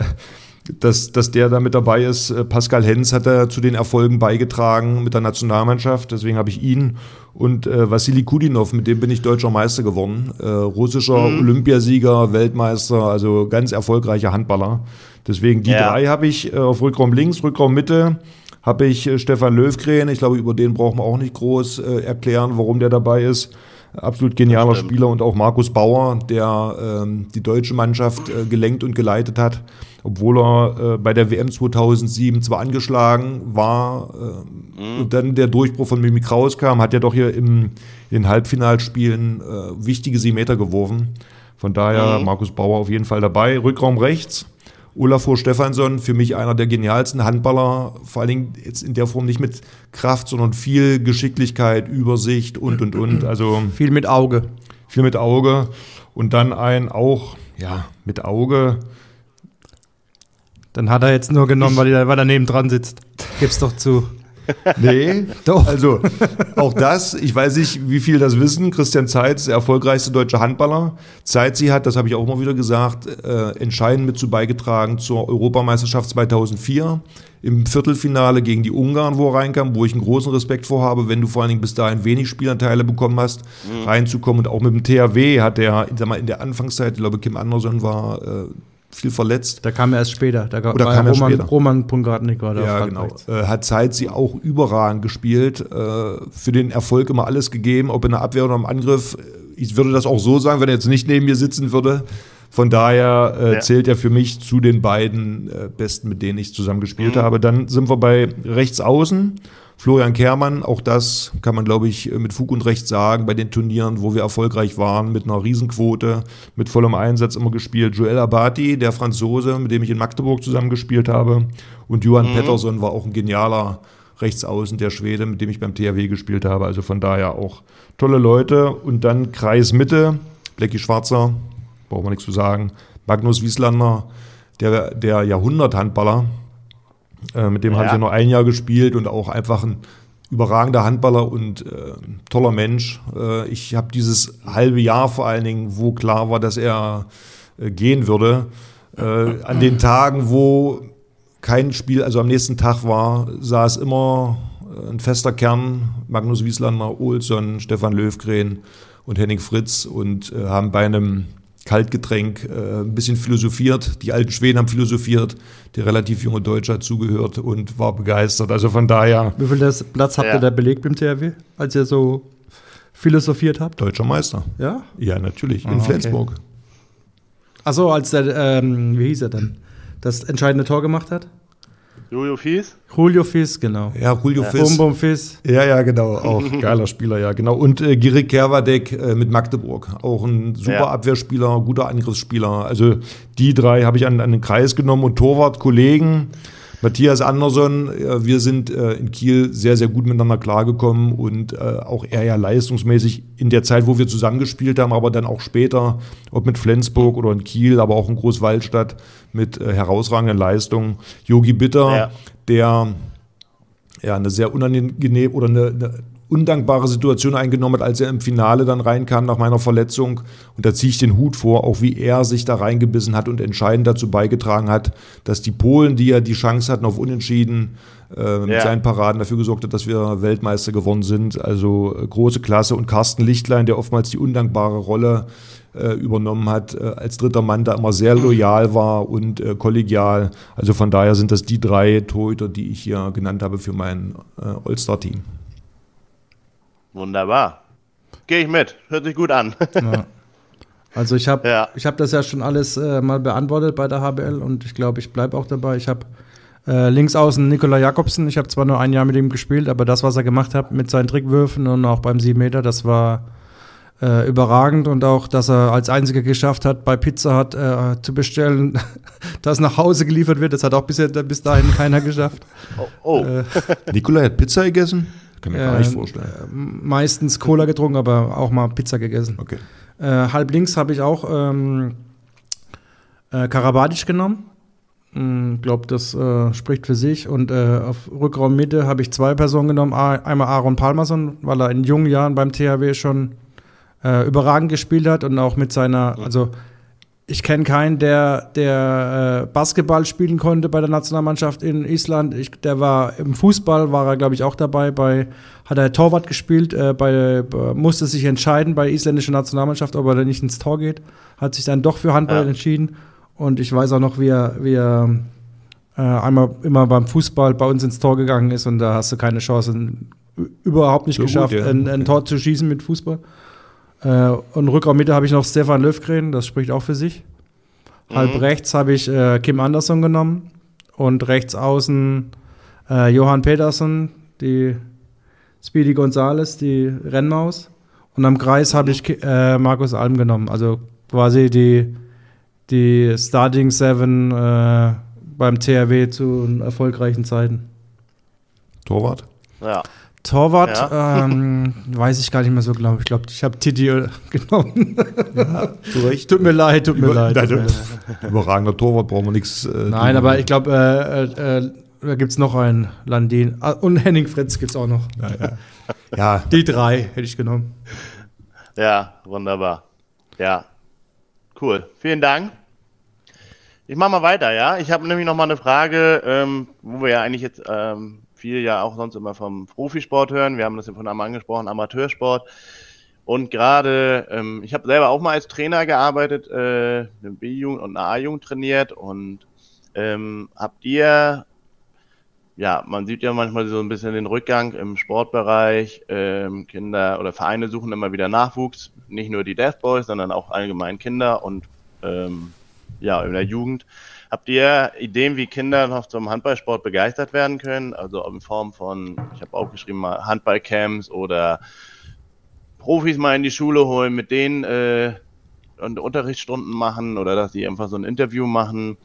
Dass der da mit dabei ist. Pascal Hens hat da zu den Erfolgen beigetragen mit der Nationalmannschaft, deswegen habe ich ihn. Und Wassili Kudinov, mit dem bin ich deutscher Meister geworden. Russischer Olympiasieger, Weltmeister, also ganz erfolgreicher Handballer. Deswegen die drei habe ich auf Rückraum links, Rückraum Mitte habe ich Stefan Löfgren. Ich glaube, über den brauchen wir auch nicht groß erklären, warum der dabei ist. Absolut genialer Spieler und auch Markus Bauer, der die deutsche Mannschaft gelenkt und geleitet hat, obwohl er bei der WM 2007 zwar angeschlagen war und dann der Durchbruch von Mimi Kraus kam, hat er doch hier in Halbfinalspielen wichtige 7 Meter geworfen. Von daher Markus Bauer auf jeden Fall dabei. Rückraum rechts, Olafur Stefansson, für mich einer der genialsten Handballer, vor allen Dingen jetzt in der Form nicht mit Kraft, sondern viel Geschicklichkeit, Übersicht und. Also viel mit Auge. Viel mit Auge. Und dann mit Auge. Dann hat er jetzt nur genommen, weil er neben dran sitzt. Gib's doch zu. Nee, doch. Also auch das, ich weiß nicht, wie viele das wissen, Christian Zeitz, der erfolgreichste deutsche Handballer. Zeitz hat, das habe ich auch mal wieder gesagt, entscheidend mit zu beigetragen zur Europameisterschaft 2004 im Viertelfinale gegen die Ungarn, wo er reinkam, wo ich einen großen Respekt vorhabe, wenn du vor allen Dingen bis dahin wenig Spielanteile bekommen hast, reinzukommen. Und auch mit dem THW hat er, in der Anfangszeit, ich glaube, Kim Anderson war viel verletzt. Da kam er erst später. Da kam Roman Pungartnik war da. Ja, genau. Hat Zeitz auch überragend gespielt. Für den Erfolg immer alles gegeben, ob in der Abwehr oder im Angriff. Ich würde das auch so sagen, wenn er jetzt nicht neben mir sitzen würde. Von daher zählt er für mich zu den beiden Besten, mit denen ich zusammen gespielt habe. Dann sind wir bei rechts außen. Florian Kehrmann, auch das kann man, glaube ich, mit Fug und Recht sagen, bei den Turnieren, wo wir erfolgreich waren, mit einer Riesenquote, mit vollem Einsatz immer gespielt. Joel Abati, der Franzose, mit dem ich in Magdeburg zusammen gespielt habe. Und Johan Pettersson war auch ein genialer Rechtsaußen, der Schwede, mit dem ich beim THW gespielt habe. Also von daher auch tolle Leute. Und dann Kreis Mitte, Blackie Schwarzer, brauchen wir nichts zu sagen. Magnus Wieslander, der Jahrhundert-Handballer, mit dem habe ich ja noch ein Jahr gespielt und auch einfach ein überragender Handballer und toller Mensch. Ich habe dieses halbe Jahr vor allen Dingen, wo klar war, dass er gehen würde, an den Tagen, wo kein Spiel, also am nächsten Tag war, saß immer ein fester Kern, Magnus Wieslander, Olsson, Stefan Löfgren und Henning Fritz und haben bei einem Kaltgetränk ein bisschen philosophiert. Die alten Schweden haben philosophiert, der relativ junge Deutsche hat zugehört und war begeistert. Also von daher. Wie viel Platz habt ihr da belegt beim THW, als ihr so philosophiert habt? Deutscher Meister. Ja? Ja, natürlich, in Flensburg. Okay. Achso, als der, wie hieß er dann, das entscheidende Tor gemacht hat? Julio Fies? Julio Fies, genau. Ja, Julio Fies. Bum Fies. Ja, genau. Auch geiler Spieler, ja, genau. Und Girik Kervadek mit Magdeburg. Auch ein super Abwehrspieler, guter Angriffsspieler. Also die drei habe ich an den Kreis genommen. Und Torwart, Kollegen, Matthias Andersson. Wir sind in Kiel sehr, sehr gut miteinander klargekommen. Und auch er ja leistungsmäßig in der Zeit, wo wir zusammengespielt haben, aber dann auch später, ob mit Flensburg oder in Kiel, aber auch in Großwaldstadt, mit herausragenden Leistungen. Yogi Bitter, der eine sehr unangenehm oder eine undankbare Situation eingenommen hat, als er im Finale dann reinkam nach meiner Verletzung. Und da ziehe ich den Hut vor, auch wie er sich da reingebissen hat und entscheidend dazu beigetragen hat, dass die Polen, die ja die Chance hatten auf Unentschieden, mit seinen Paraden dafür gesorgt hat, dass wir Weltmeister geworden sind. Also große Klasse. Und Carsten Lichtlein, der oftmals die undankbare Rolle übernommen hat, als dritter Mann da immer sehr loyal war und kollegial. Also von daher sind das die drei Torhüter, die ich hier genannt habe für mein All-Star-Team. Wunderbar. Gehe ich mit. Hört sich gut an. Ja. Also ich hab das ja schon alles mal beantwortet bei der HBL und ich glaube, ich bleibe auch dabei. Ich habe links außen Nikola Jakobsen. Ich habe zwar nur ein Jahr mit ihm gespielt, aber das, was er gemacht hat mit seinen Trickwürfen und auch beim 7 Meter, das war überragend und auch, dass er als Einziger geschafft hat, bei Pizza Hut zu bestellen, dass nach Hause geliefert wird. Das hat auch bis dahin keiner geschafft. Nikola hat Pizza gegessen? Kann mir gar nicht vorstellen. Meistens Cola getrunken, aber auch mal Pizza gegessen. Okay. Halb links habe ich auch Karabatic genommen. Ich glaube, das spricht für sich. Und auf Rückraummitte habe ich 2 Personen genommen. Einmal Aaron Palmerson, weil er in jungen Jahren beim THW schon überragend gespielt hat und auch mit seiner, also ich kenne keinen, der Basketball spielen konnte bei der Nationalmannschaft in Island. Der war im Fußball, war er glaube ich auch dabei. Hat er Torwart gespielt, musste sich entscheiden bei der isländischen Nationalmannschaft, ob er nicht ins Tor geht. Hat sich dann doch für Handball entschieden. Und ich weiß auch noch, wie er einmal immer beim Fußball bei uns ins Tor gegangen ist und da hast du keine Chance, überhaupt nicht so geschafft, gut, ein Tor zu schießen mit Fußball. Und Rückraummitte habe ich noch Stefan Löfgren, das spricht auch für sich. Halb rechts habe ich Kim Andersson genommen und rechts außen Johan Petersen, die Speedy Gonzales, die Rennmaus. Und am Kreis habe ich Markus Alm genommen, also quasi die Starting Seven beim THW zu erfolgreichen Zeiten. Torwart? Ja. Torwart, weiß ich gar nicht mehr so genau. Ich glaube, ich habe Titi genommen. Ja, zu Recht. Tut mir leid. Überragender Torwart, brauchen wir nichts. Nein, aber ich glaube, da gibt es noch einen, Landin. Und Henning Fritz gibt es auch noch. Ja. Die 3 hätte ich genommen. Ja, wunderbar. Ja, cool. Vielen Dank. Ich mache mal weiter, ja. Ich habe nämlich noch mal eine Frage, wo wir ja eigentlich jetzt viel ja auch sonst immer vom Profisport hören. Wir haben das ja von einmal angesprochen, Amateursport. Und gerade, ich habe selber auch mal als Trainer gearbeitet, eine B-Jugend und eine A-Jugend trainiert. Und habt ihr, ja, man sieht ja manchmal so ein bisschen den Rückgang im Sportbereich. Kinder oder Vereine suchen immer wieder Nachwuchs. Nicht nur die Death Boys, sondern auch allgemein Kinder und ja, in der Jugend. Habt ihr Ideen, wie Kinder noch zum Handballsport begeistert werden können? Also in Form von, ich habe auch geschrieben, mal Handballcamps oder Profis mal in die Schule holen, mit denen Unterrichtsstunden machen oder dass sie einfach so ein Interview machen.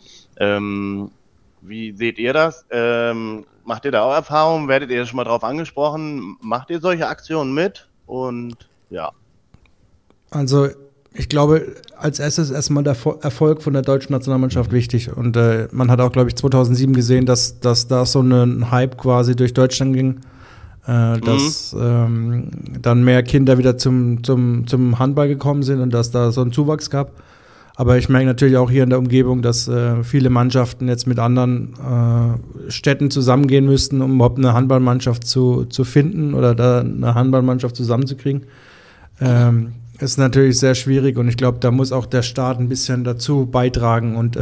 Wie seht ihr das? Macht ihr da auch Erfahrungen? Werdet ihr schon mal drauf angesprochen? Macht ihr solche Aktionen mit? Und ja. Also Ich glaube, als erstes erstmal der Erfolg von der deutschen Nationalmannschaft wichtig. Und man hat auch, glaube ich, 2007 gesehen, dass da so ein Hype quasi durch Deutschland ging, dass dann mehr Kinder wieder zum Handball gekommen sind und dass da so einen Zuwachs gab. Aber ich merke natürlich auch hier in der Umgebung, dass viele Mannschaften jetzt mit anderen Städten zusammengehen müssten, um überhaupt eine Handballmannschaft zu finden oder da eine Handballmannschaft zusammenzukriegen. Ist natürlich sehr schwierig und ich glaube, da muss auch der Staat ein bisschen dazu beitragen und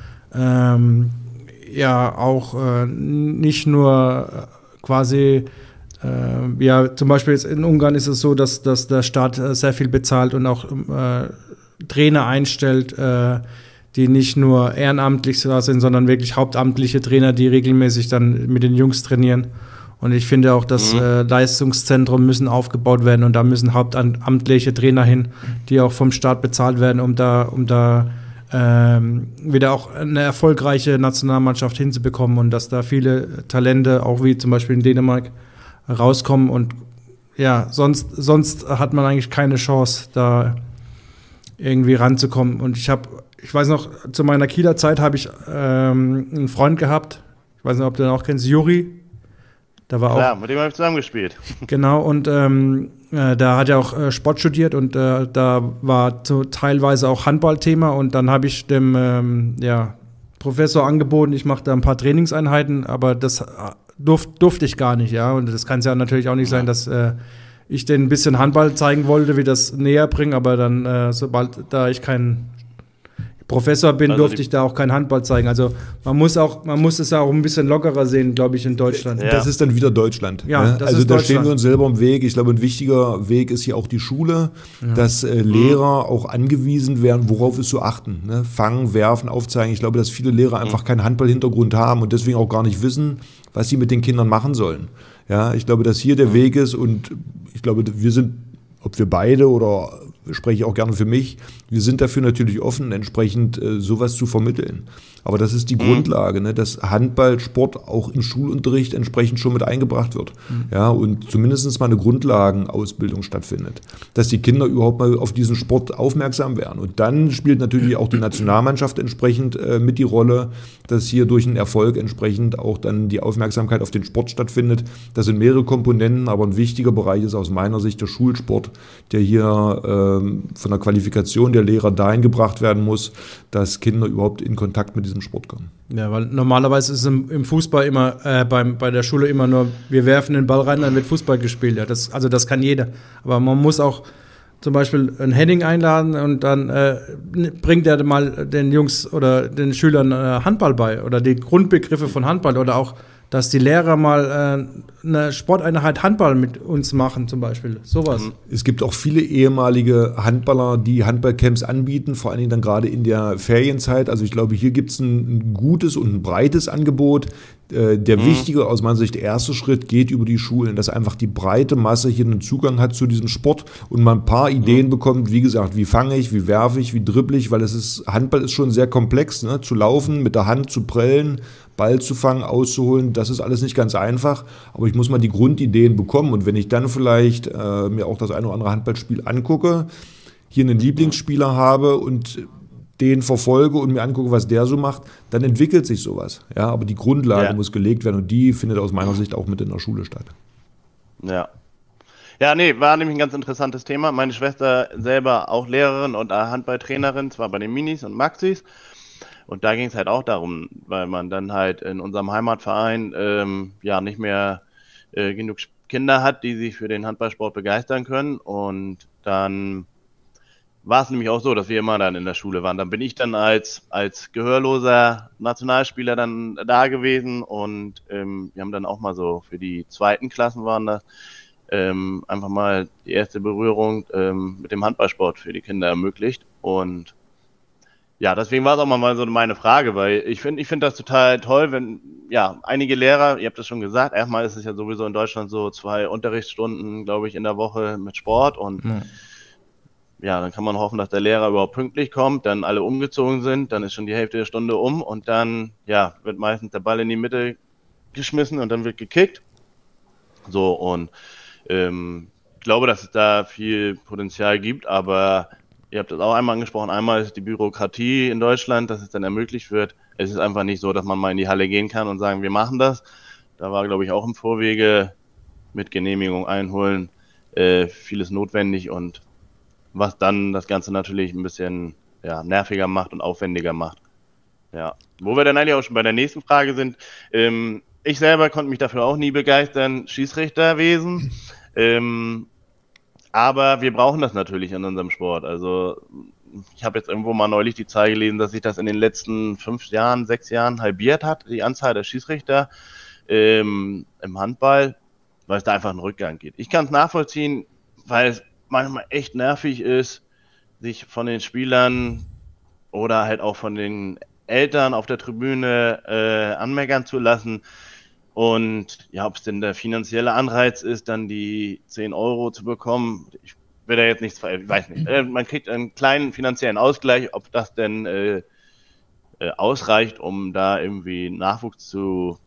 auch nicht nur quasi, zum Beispiel jetzt in Ungarn ist es so, dass der Staat sehr viel bezahlt und auch Trainer einstellt, die nicht nur ehrenamtlich sind, sondern wirklich hauptamtliche Trainer, die regelmäßig dann mit den Jungs trainieren. Und ich finde auch, dass Leistungszentren müssen aufgebaut werden und da müssen hauptamtliche Trainer hin, die auch vom Staat bezahlt werden, um da wieder auch eine erfolgreiche Nationalmannschaft hinzubekommen und dass da viele Talente, auch wie zum Beispiel in Dänemark, rauskommen. Und ja, sonst hat man eigentlich keine Chance, da irgendwie ranzukommen. Und ich weiß noch, zu meiner Kieler Zeit habe ich einen Freund gehabt, ich weiß nicht, ob du den auch kennst, Juri. Da war Klar, mit dem habe ich zusammengespielt. Genau, und da hat er auch Sport studiert und da war teilweise auch Handballthema und dann habe ich dem Professor angeboten, ich mache da ein paar Trainingseinheiten, aber das durfte ich gar nicht, ja, und das kann es ja natürlich auch nicht sein, dass ich denen ein bisschen Handball zeigen wollte, wie das näher bringen, aber dann, sobald da ich kein Professor bin, also durfte ich da auch kein Handball zeigen. Also man muss es auch ein bisschen lockerer sehen, glaube ich, in Deutschland. Das ist dann wieder Deutschland. Ja, ne? Also da stehen wir uns selber im Weg. Ich glaube, ein wichtiger Weg ist hier auch die Schule, dass Lehrer auch angewiesen werden, worauf ist zu achten. Ne? Fangen, werfen, aufzeigen. Ich glaube, dass viele Lehrer einfach keinen Handball-Hintergrund haben und deswegen auch gar nicht wissen, was sie mit den Kindern machen sollen. Ja, ich glaube, dass hier der Weg ist und ich glaube, wir sind, ob wir beide oder spreche ich auch gerne für mich, wir sind dafür natürlich offen, entsprechend sowas zu vermitteln. Aber das ist die Grundlage, ne, dass Handballsport auch im Schulunterricht entsprechend schon mit eingebracht wird. Ja, und zumindest mal eine Grundlagenausbildung stattfindet. Dass die Kinder überhaupt mal auf diesen Sport aufmerksam werden. Und dann spielt natürlich auch die Nationalmannschaft entsprechend mit die Rolle, dass hier durch einen Erfolg entsprechend auch dann die Aufmerksamkeit auf den Sport stattfindet. Das sind mehrere Komponenten, aber ein wichtiger Bereich ist aus meiner Sicht der Schulsport, der hier von der Qualifikation der Lehrer dahin gebracht werden muss, dass Kinder überhaupt in Kontakt mit diesem Sport kommen. Ja, weil normalerweise ist es im Fußball immer, bei der Schule immer nur, wir werfen den Ball rein, dann wird Fußball gespielt. Ja, das kann jeder. Aber man muss auch zum Beispiel einen Henning einladen und dann bringt er mal den Jungs oder den Schülern Handball bei oder die Grundbegriffe von Handball oder auch, dass die Lehrer mal eine Sporteinheit Handball mit uns machen zum Beispiel, sowas. Es gibt auch viele ehemalige Handballer, die Handballcamps anbieten, vor allen Dingen dann gerade in der Ferienzeit. Also ich glaube, hier gibt es ein gutes und ein breites Angebot. Der wichtige, aus meiner Sicht, erste Schritt geht über die Schulen, dass einfach die breite Masse hier einen Zugang hat zu diesem Sport und man ein paar Ideen bekommt, wie gesagt, wie fange ich, wie werfe ich, wie dribble ich, weil Handball ist schon sehr komplex, ne? Zu laufen, mit der Hand zu prellen, Ball zu fangen, auszuholen, das ist alles nicht ganz einfach, aber ich muss mal die Grundideen bekommen und wenn ich dann vielleicht mir auch das eine oder andere Handballspiel angucke, hier einen Lieblingsspieler habe und den verfolge und mir angucke, was der so macht, dann entwickelt sich sowas. Ja, aber die Grundlage muss gelegt werden und die findet aus meiner Sicht auch mit in der Schule statt. Ja. Ja, nee, war nämlich ein ganz interessantes Thema. Meine Schwester selber auch Lehrerin und Handballtrainerin, zwar bei den Minis und Maxis. Und da ging es halt auch darum, weil man dann halt in unserem Heimatverein nicht mehr genug Kinder hat, die sich für den Handballsport begeistern können. Und dann war es nämlich auch so, dass wir immer dann in der Schule waren. Dann bin ich dann als gehörloser Nationalspieler dann da gewesen und wir haben dann auch mal so für die zweiten Klassen waren das einfach mal die erste Berührung mit dem Handballsport für die Kinder ermöglicht. Und ja, deswegen war es auch mal so meine Frage, weil ich finde das total toll, wenn, ja, einige Lehrer, ihr habt das schon gesagt, erstmal ist es ja sowieso in Deutschland so 2 Unterrichtsstunden, glaube ich, in der Woche mit Sport und ja, dann kann man hoffen, dass der Lehrer überhaupt pünktlich kommt, dann alle umgezogen sind, dann ist schon die Hälfte der Stunde um und dann, ja, wird meistens der Ball in die Mitte geschmissen und dann wird gekickt. So, und ich glaube, dass es da viel Potenzial gibt, aber ihr habt das auch einmal angesprochen, einmal ist die Bürokratie in Deutschland, dass es dann ermöglicht wird. Es ist einfach nicht so, dass man mal in die Halle gehen kann und sagen, wir machen das. Da war, glaube ich, auch im Vorwege mit Genehmigung einholen vieles notwendig und was dann das Ganze natürlich ein bisschen nerviger macht und aufwendiger macht. Ja, wo wir dann eigentlich auch schon bei der nächsten Frage sind. Ich selber konnte mich dafür auch nie begeistern, Schiedsrichterwesen. Aber wir brauchen das natürlich in unserem Sport. Also ich habe jetzt irgendwo mal neulich die Zahl gelesen, dass sich das in den letzten 6 Jahren halbiert hat, die Anzahl der Schiedsrichter im Handball, weil es da einfach einen Rückgang geht. Ich kann es nachvollziehen, weil es manchmal echt nervig ist, sich von den Spielern oder halt auch von den Eltern auf der Tribüne anmeckern zu lassen. Und ja, ob es denn der finanzielle Anreiz ist, dann die 10 Euro zu bekommen, ich will da jetzt nichts, ich weiß nicht. Man kriegt einen kleinen finanziellen Ausgleich, ob das denn ausreicht, um da irgendwie Nachwuchs zu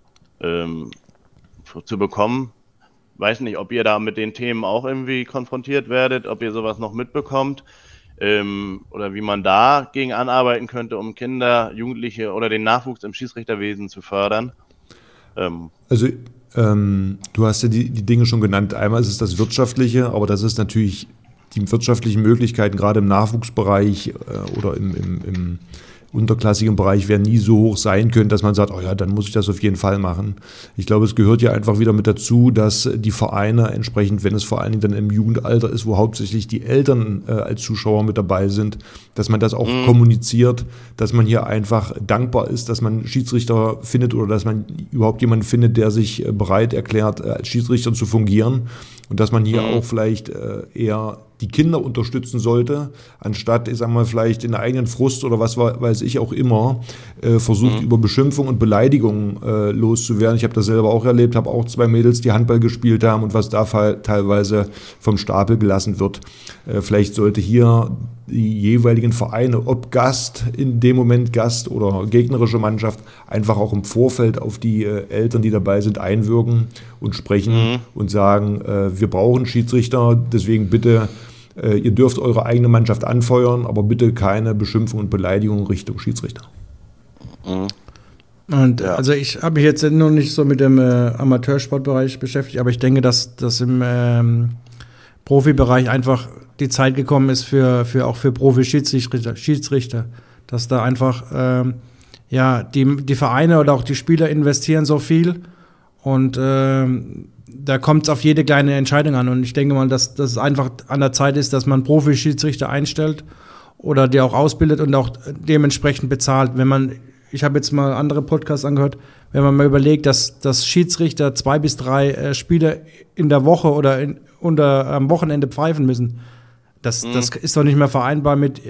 bekommen. Weiß nicht, ob ihr da mit den Themen auch irgendwie konfrontiert werdet, ob ihr sowas noch mitbekommt oder wie man da gegen anarbeiten könnte, um Kinder, Jugendliche oder den Nachwuchs im Schiedsrichterwesen zu fördern. Also du hast ja die Dinge schon genannt. Einmal ist es das Wirtschaftliche, aber das ist natürlich die wirtschaftlichen Möglichkeiten, gerade im Nachwuchsbereich oder im unterklassigen Bereich werden nie so hoch sein können, dass man sagt, oh ja, dann muss ich das auf jeden Fall machen. Ich glaube, es gehört ja einfach wieder mit dazu, dass die Vereine entsprechend, wenn es vor allen Dingen dann im Jugendalter ist, wo hauptsächlich die Eltern als Zuschauer mit dabei sind, dass man das auch kommuniziert, dass man hier einfach dankbar ist, dass man Schiedsrichter findet oder dass man überhaupt jemanden findet, der sich bereit erklärt, als Schiedsrichter zu fungieren und dass man hier auch vielleicht eher die Kinder unterstützen sollte, anstatt, ich sag mal, vielleicht in der eigenen Frust oder was weiß ich auch immer, versucht über Beschimpfung und Beleidigung loszuwerden. Ich habe das selber auch erlebt, habe auch 2 Mädels, die Handball gespielt haben und was da teilweise vom Stapel gelassen wird. Vielleicht sollte hier die jeweiligen Vereine, ob Gast, in dem Moment Gast oder gegnerische Mannschaft, einfach auch im Vorfeld auf die Eltern, die dabei sind, einwirken und sprechen und sagen, wir brauchen Schiedsrichter, deswegen bitte, ihr dürft eure eigene Mannschaft anfeuern, aber bitte keine Beschimpfung und Beleidigung Richtung Schiedsrichter. Und also ich habe mich jetzt noch nicht so mit dem Amateursportbereich beschäftigt, aber ich denke, dass das im Profibereich einfach die Zeit gekommen ist für Profi-Schiedsrichter, dass da einfach die Vereine oder auch die Spieler investieren so viel und da kommt es auf jede kleine Entscheidung an und ich denke mal, dass es einfach an der Zeit ist, dass man Profi-Schiedsrichter einstellt oder die auch ausbildet und auch dementsprechend bezahlt. Ich habe jetzt mal andere Podcasts angehört, wenn man mal überlegt, dass Schiedsrichter 2 bis 3 Spiele in der Woche oder am Wochenende pfeifen müssen, das ist doch nicht mehr vereinbar mit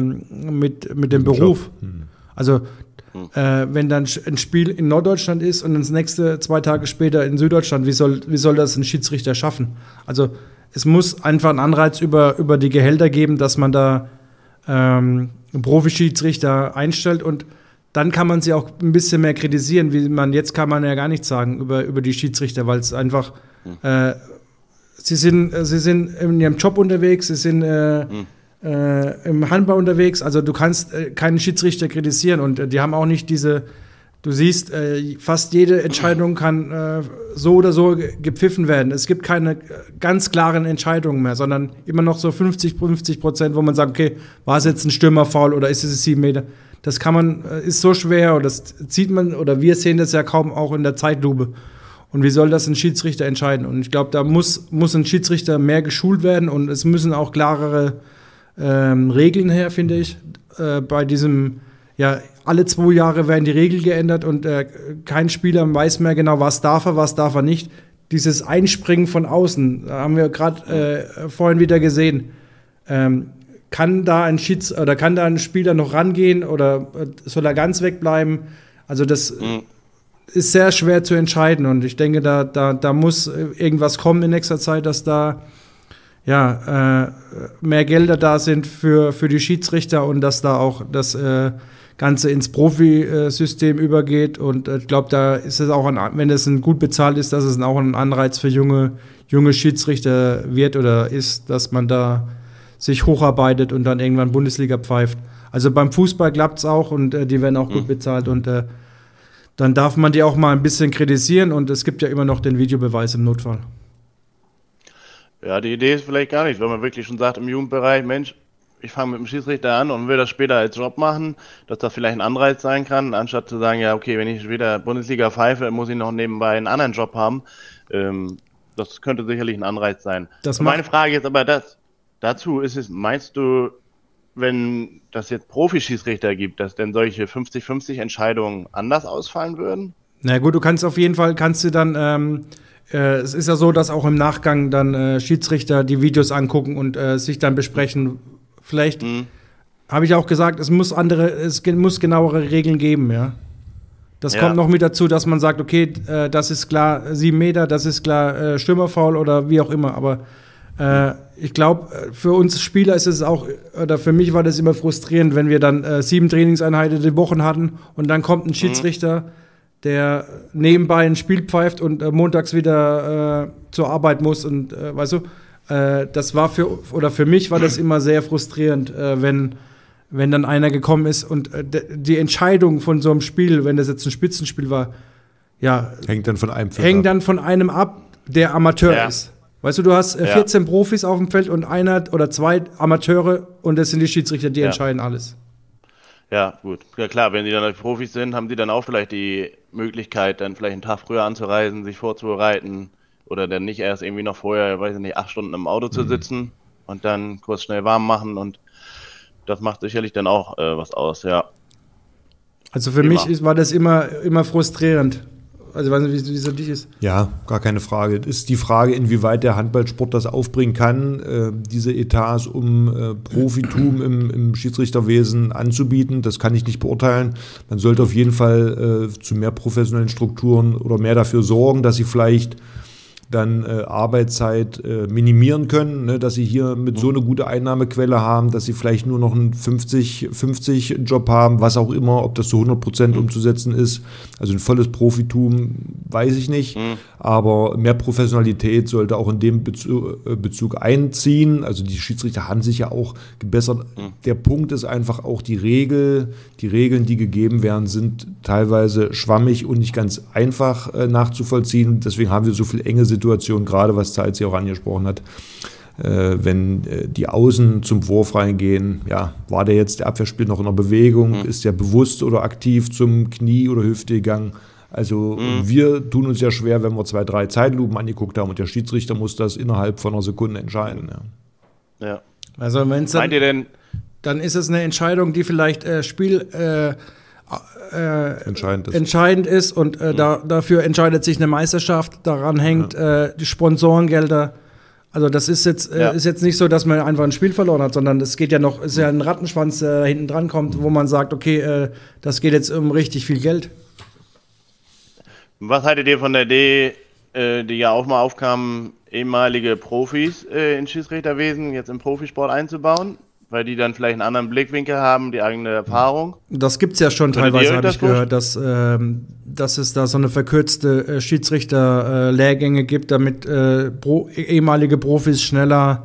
dem Beruf. Also wenn dann ein Spiel in Norddeutschland ist und das nächste 2 Tage später in Süddeutschland, wie soll das ein Schiedsrichter schaffen? Also es muss einfach einen Anreiz über die Gehälter geben, dass man da einen Profi-Schiedsrichter einstellt und dann kann man sie auch ein bisschen mehr kritisieren, jetzt kann man ja gar nichts sagen über die Schiedsrichter, weil es einfach sie sind in ihrem Job unterwegs, sie sind im Handball unterwegs, also du kannst keinen Schiedsrichter kritisieren und die haben auch nicht du siehst, fast jede Entscheidung kann so oder so gepfiffen werden. Es gibt keine ganz klaren Entscheidungen mehr, sondern immer noch so 50%, wo man sagt, okay, war es jetzt ein Stürmerfoul oder ist es 7 Meter? Das ist so schwer oder das sieht man oder wir sehen das ja kaum auch in der Zeitlupe. Und wie soll das ein Schiedsrichter entscheiden? Und ich glaube, da muss ein Schiedsrichter mehr geschult werden und es müssen auch klarere Regeln her, finde ich. Bei diesem, alle 2 Jahre werden die Regeln geändert und kein Spieler weiß mehr genau, was darf er nicht. Dieses Einspringen von außen, haben wir gerade vorhin wieder gesehen. Kann da ein Spieler noch rangehen oder soll er ganz wegbleiben? Also das ist sehr schwer zu entscheiden und ich denke, da muss irgendwas kommen in nächster Zeit, dass da mehr Gelder da sind für die Schiedsrichter und dass da auch das Ganze ins Profisystem übergeht und ich glaube, da ist es auch, wenn es gut bezahlt ist, dass es auch ein Anreiz für junge Schiedsrichter wird oder ist, dass man da sich hocharbeitet und dann irgendwann Bundesliga pfeift. Also beim Fußball klappt es auch und die werden auch gut bezahlt und dann darf man die auch mal ein bisschen kritisieren und es gibt ja immer noch den Videobeweis im Notfall. Ja, die Idee ist vielleicht gar nicht, wenn man wirklich schon sagt im Jugendbereich, Mensch, ich fange mit dem Schiedsrichter an und will das später als Job machen, dass das vielleicht ein Anreiz sein kann, anstatt zu sagen, ja, okay, wenn ich später Bundesliga pfeife, muss ich noch nebenbei einen anderen Job haben. Das könnte sicherlich ein Anreiz sein. Meine Frage jetzt aber dazu ist es, meinst du, wenn das jetzt Profi-Schiedsrichter gibt, dass denn solche 50-50 Entscheidungen anders ausfallen würden? Na gut, du kannst auf jeden Fall, es ist ja so, dass auch im Nachgang dann Schiedsrichter die Videos angucken und sich dann besprechen. Vielleicht habe ich auch gesagt, es muss genauere Regeln geben, ja. Das kommt noch mit dazu, dass man sagt, okay, das ist klar 7 Meter, das ist klar Stürmerfoul oder wie auch immer. Aber ich glaube, für uns Spieler ist es auch, oder für mich war das immer frustrierend, wenn wir dann 7 Trainingseinheiten die Wochen hatten und dann kommt ein Schiedsrichter, der nebenbei ein Spiel pfeift und montags wieder zur Arbeit muss und weißt du, das war für mich war das immer sehr frustrierend, wenn dann einer gekommen ist und die Entscheidung von so einem Spiel, wenn das jetzt ein Spitzenspiel war, ja, hängt dann von einem ab, der Amateur ist. Weißt du, du hast 14 Profis auf dem Feld und einer oder 2 Amateure und das sind die Schiedsrichter, die entscheiden alles. Ja, gut. Ja klar, wenn die dann Profis sind, haben die dann auch vielleicht die Möglichkeit, dann vielleicht einen Tag früher anzureisen, sich vorzubereiten oder dann nicht erst irgendwie noch vorher, weiß ich nicht, 8 Stunden im Auto zu sitzen und dann kurz schnell warm machen und das macht sicherlich dann auch was aus, ja. Also für mich war das immer frustrierend. Also ich weiß nicht, wie es für dich ist. Ja, gar keine Frage. Es ist die Frage, inwieweit der Handballsport das aufbringen kann, diese Etats, um Profitum im Schiedsrichterwesen anzubieten. Das kann ich nicht beurteilen. Man sollte auf jeden Fall zu mehr professionellen Strukturen oder mehr dafür sorgen, dass sie vielleicht dann Arbeitszeit minimieren können, ne, dass sie hier mit so eine gute Einnahmequelle haben, dass sie vielleicht nur noch einen 50-50-Job haben, was auch immer, ob das zu 100% umzusetzen ist. Also ein volles Profitum, weiß ich nicht, aber mehr Professionalität sollte auch in dem Bezug einziehen. Also die Schiedsrichter haben sich ja auch gebessert. Der Punkt ist einfach auch die Regeln, die gegeben werden, sind teilweise schwammig und nicht ganz einfach nachzuvollziehen. Deswegen haben wir so viel enge Situation, gerade was Zeit sie auch angesprochen hat, wenn die Außen zum Wurf reingehen, ja, war der Abwehrspieler noch in der Bewegung, ist der bewusst oder aktiv zum Knie oder Hüfte gegangen? Also wir tun uns ja schwer, wenn wir 2, 3 Zeitlupen angeguckt haben und der Schiedsrichter muss das innerhalb von einer Sekunde entscheiden. Ja. Also wenn es dann ist es eine Entscheidung, die vielleicht entscheidend ist und dafür entscheidet sich eine Meisterschaft, daran hängt die Sponsorengelder. Also das ist jetzt nicht so, dass man einfach ein Spiel verloren hat, sondern es geht ja noch, ist ja ein Rattenschwanz, der hinten dran kommt, wo man sagt, okay, das geht jetzt um richtig viel Geld. Was haltet ihr von der Idee, die ja auch mal aufkam, ehemalige Profis ins Schiedsrichterwesen jetzt im Profisport einzubauen? Weil die dann vielleicht einen anderen Blickwinkel haben, die eigene Erfahrung. Das gibt es ja schon teilweise, habe ich gehört, dass es da so eine verkürzte Schiedsrichter-Lehrgänge gibt, damit ehemalige Profis schneller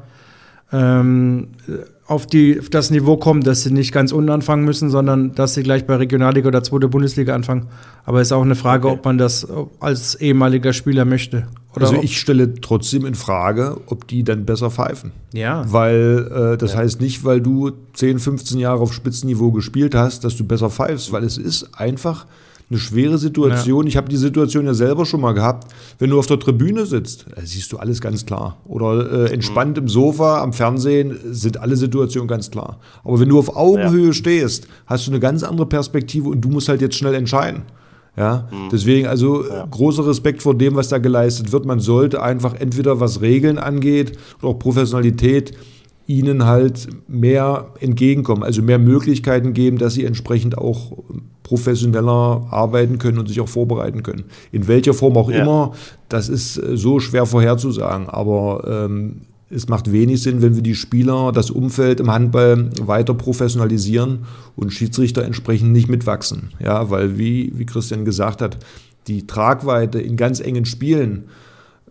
auf das Niveau kommen, dass sie nicht ganz unten anfangen müssen, sondern dass sie gleich bei Regionalliga oder 2. Bundesliga anfangen. Aber es ist auch eine Frage, ob man das als ehemaliger Spieler möchte. Oder also ich stelle trotzdem in Frage, ob die dann besser pfeifen. Ja. Weil das heißt nicht, weil du 10, 15 Jahre auf Spitzenniveau gespielt hast, dass du besser pfeifst, weil es ist einfach eine schwere Situation. Ja. Ich habe die Situation ja selber schon mal gehabt. Wenn du auf der Tribüne sitzt, siehst du alles ganz klar. Oder entspannt im Sofa, am Fernsehen, sind alle Situationen ganz klar. Aber wenn du auf Augenhöhe stehst, hast du eine ganz andere Perspektive und du musst halt jetzt schnell entscheiden. Ja, deswegen also großer Respekt vor dem, was da geleistet wird. Man sollte einfach entweder was Regeln angeht oder auch Professionalität ihnen halt mehr entgegenkommen, also mehr Möglichkeiten geben, dass sie entsprechend auch professioneller arbeiten können und sich auch vorbereiten können. In welcher Form auch immer, das ist so schwer vorherzusagen, aber es macht wenig Sinn, wenn wir die Spieler, das Umfeld im Handball weiter professionalisieren und Schiedsrichter entsprechend nicht mitwachsen. Ja, weil wie Christian gesagt hat, die Tragweite in ganz engen Spielen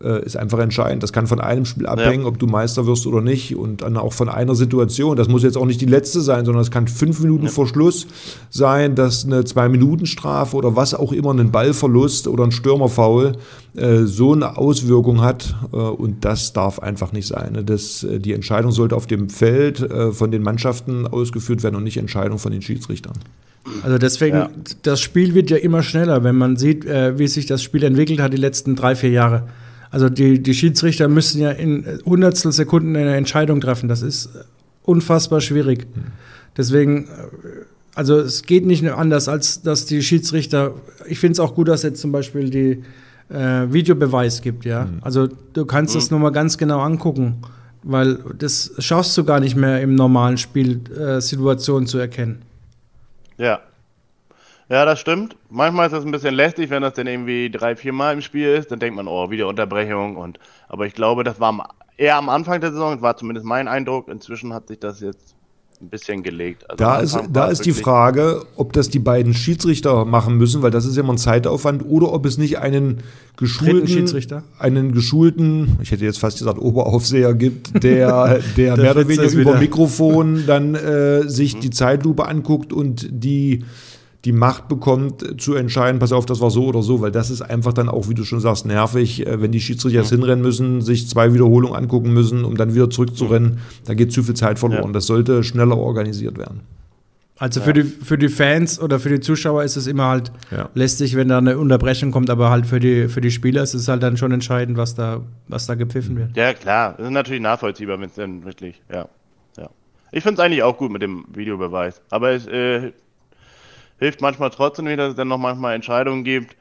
ist einfach entscheidend. Das kann von einem Spiel abhängen, ob du Meister wirst oder nicht und dann auch von einer Situation. Das muss jetzt auch nicht die letzte sein, sondern es kann 5 Minuten vor Schluss sein, dass eine 2-Minuten-Strafe oder was auch immer, ein Ballverlust oder ein Stürmerfoul so eine Auswirkung hat und das darf einfach nicht sein. Die Entscheidung sollte auf dem Feld von den Mannschaften ausgeführt werden und nicht Entscheidung von den Schiedsrichtern. Also deswegen, das Spiel wird ja immer schneller, wenn man sieht, wie sich das Spiel entwickelt hat die letzten 3-4 Jahre. Also die Schiedsrichter müssen ja in Hundertstel Sekunden eine Entscheidung treffen. Das ist unfassbar schwierig. Deswegen, also es geht nicht anders, als dass die Schiedsrichter, ich finde es auch gut, dass jetzt zum Beispiel die Videobeweis gibt, ja. Also du kannst das nochmal ganz genau angucken, weil das schaffst du gar nicht mehr im normalen Spiel, Situationen zu erkennen. Ja. Ja, das stimmt. Manchmal ist das ein bisschen lästig, wenn das dann irgendwie 3-4 Mal im Spiel ist, dann denkt man, oh, wieder Unterbrechung aber ich glaube, das war eher am Anfang der Saison, war zumindest mein Eindruck. Inzwischen hat sich das jetzt ein bisschen gelegt. Also da ist die Frage, ob das die beiden Schiedsrichter machen müssen, weil das ist ja immer ein Zeitaufwand, oder ob es nicht einen geschulten Schiedsrichter, ich hätte jetzt fast gesagt Oberaufseher gibt, der mehr oder weniger über Mikrofon dann sich die Zeitlupe anguckt und die Macht bekommt, zu entscheiden, pass auf, das war so oder so, weil das ist einfach dann auch, wie du schon sagst, nervig, wenn die Schiedsrichter jetzt hinrennen müssen, sich 2 Wiederholungen angucken müssen, um dann wieder zurückzurennen, da geht zu viel Zeit verloren. Ja. Das sollte schneller organisiert werden. Also für die Fans oder für die Zuschauer ist es immer halt lästig, wenn da eine Unterbrechung kommt, aber halt für die Spieler ist es halt dann schon entscheidend, was da gepfiffen wird. Ja, klar, das ist natürlich nachvollziehbar, wenn es dann wirklich, ja. Ich finde es eigentlich auch gut mit dem Videobeweis, aber es hilft manchmal trotzdem nicht, dass es dann noch manchmal Entscheidungen gibt,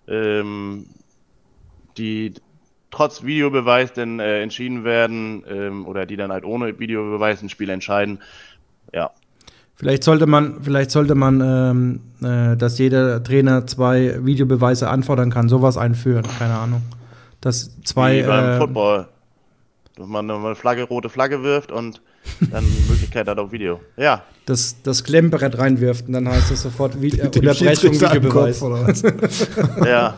die trotz Videobeweis dann entschieden werden oder die dann halt ohne Videobeweis ein Spiel entscheiden. Ja. Vielleicht sollte man, dass jeder Trainer 2 Videobeweise anfordern kann, sowas einführen, keine Ahnung. Dass 2 wie beim Football, dass man eine rote Flagge wirft und dann die Möglichkeit hat auf Video. Ja. Das Klemmbrett reinwirft und dann heißt es sofort Unterbrechung, Videobeweis. Ja.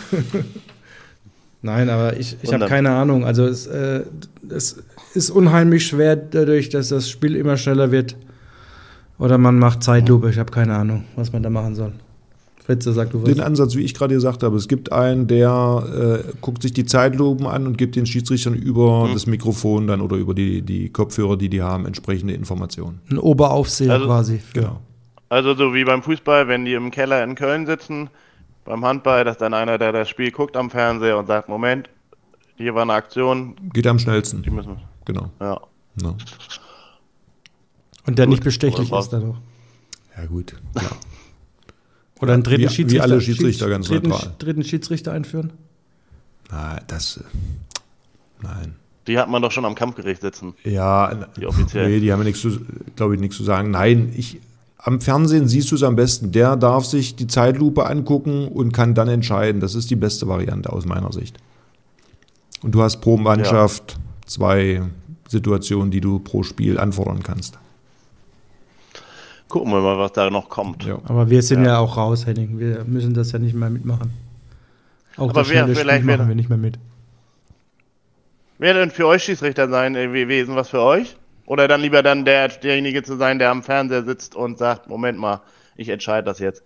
Nein, aber ich habe keine Ahnung. Also es ist unheimlich schwer dadurch, dass das Spiel immer schneller wird. Oder man macht Zeitlupe. Ich habe keine Ahnung, was man da machen soll. Fritze, sag du was. Den Ansatz, wie ich gerade gesagt habe. Es gibt einen, der guckt sich die Zeitlupen an und gibt den Schiedsrichtern über das Mikrofon dann oder über die Kopfhörer, die haben, entsprechende Informationen. Ein Oberaufseher quasi. Genau. Also so wie beim Fußball, wenn die im Keller in Köln sitzen, beim Handball, dass dann einer, der das Spiel guckt am Fernseher und sagt, Moment, hier war eine Aktion. Geht am schnellsten. Die müssen wir. Genau. Ja. No. Und der nicht bestechlich ist dann noch. Ja gut, klar. Oder einen dritten Schiedsrichter. Wie alle Schiedsrichter ganz neutral. Dritten Schiedsrichter einführen? Nein. Die hat man doch schon am Kampfgericht sitzen. Ja, die offiziell. Nee, die haben ja glaube ich, nichts zu sagen. Nein, am Fernsehen siehst du es am besten. Der darf sich die Zeitlupe angucken und kann dann entscheiden. Das ist die beste Variante aus meiner Sicht. Und du hast pro Mannschaft 2 Situationen, die du pro Spiel anfordern kannst. Gucken wir mal, was da noch kommt. Ja. Aber wir sind ja auch raus, Henning. Wir müssen das ja nicht mehr mitmachen. Auch aber das schnelle Spiel machen wir nicht mehr mit. Wer denn für euch Schiedsrichter sein gewesen? Was für euch? Oder dann lieber dann derjenige zu sein, der am Fernseher sitzt und sagt, Moment mal, ich entscheide das jetzt.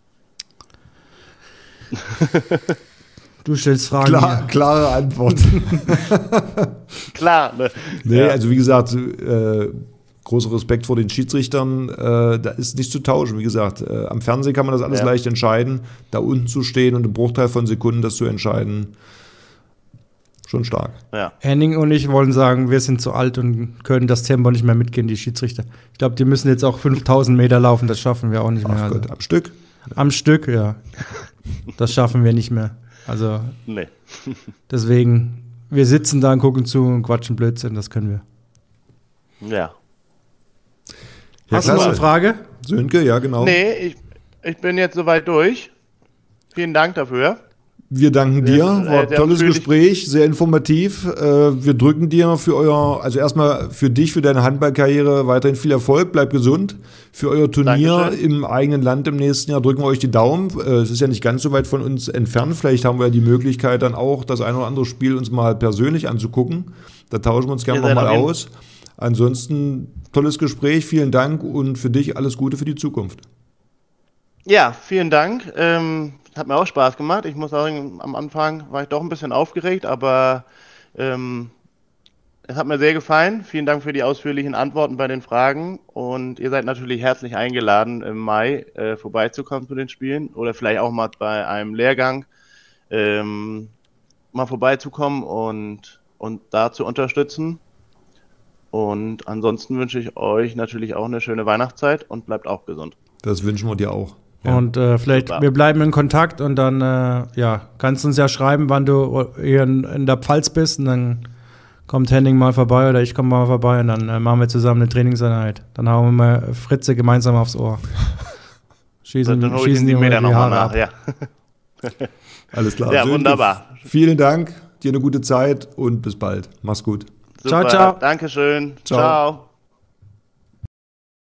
Du stellst Fragen. Klare Antwort. Klar. Ne? Nee, also wie gesagt, großer Respekt vor den Schiedsrichtern. Da ist nichts zu tauschen. Wie gesagt, am Fernsehen kann man das alles leicht entscheiden. Da unten zu stehen und im Bruchteil von Sekunden das zu entscheiden, schon stark. Ja. Henning und ich wollen sagen, wir sind zu alt und können das Tempo nicht mehr mitgehen, die Schiedsrichter. Ich glaube, die müssen jetzt auch 5000 Meter laufen. Das schaffen wir auch nicht mehr. Ach Gott, am Stück? Am Stück, ja. Das schaffen wir nicht mehr. Also, nee. Deswegen, wir sitzen da und gucken zu und quatschen Blödsinn, das können wir. Ja. Hast du noch eine Frage? Sönke, ja, genau. Nee, ich bin jetzt soweit durch. Vielen Dank dafür. Wir danken dir, war ein sehr tolles ausführlich. Gespräch, sehr informativ. Wir drücken dir also erstmal für dich, für deine Handballkarriere weiterhin viel Erfolg, bleib gesund. Für euer Turnier Dankeschön. im eigenen Land im nächsten Jahr drücken wir euch die Daumen. Es ist ja nicht ganz so weit von uns entfernt. Vielleicht haben wir ja die Möglichkeit, dann auch das ein oder andere Spiel uns mal persönlich anzugucken. Da tauschen wir uns gerne Ihr seid nochmal auf jeden- aus. Ansonsten tolles Gespräch, vielen Dank und für dich alles Gute für die Zukunft. Ja, vielen Dank. Hat mir auch Spaß gemacht. Ich muss sagen, am Anfang war ich doch ein bisschen aufgeregt, aber es hat mir sehr gefallen. Vielen Dank für die ausführlichen Antworten bei den Fragen. Und ihr seid natürlich herzlich eingeladen, im Mai vorbeizukommen zu den Spielen oder vielleicht auch mal bei einem Lehrgang mal vorbeizukommen und da zu unterstützen. Und ansonsten wünsche ich euch natürlich auch eine schöne Weihnachtszeit und bleibt auch gesund. Das wünschen wir dir auch. Ja. Und vielleicht, Super. wir bleiben in Kontakt und dann, kannst du uns ja schreiben, wann du hier in der Pfalz bist und dann kommt Henning mal vorbei oder ich komme mal vorbei und dann machen wir zusammen eine Trainingseinheit. Dann hauen wir mal Fritze gemeinsam aufs Ohr. Dann hole ich schießen die Meter die nochmal Haare nach. ab. Ja. Alles klar. Ja, Sönke, wunderbar. Vielen Dank, dir eine gute Zeit und bis bald. Mach's gut. Super. Ciao, ciao. Dankeschön. Ciao. Ciao.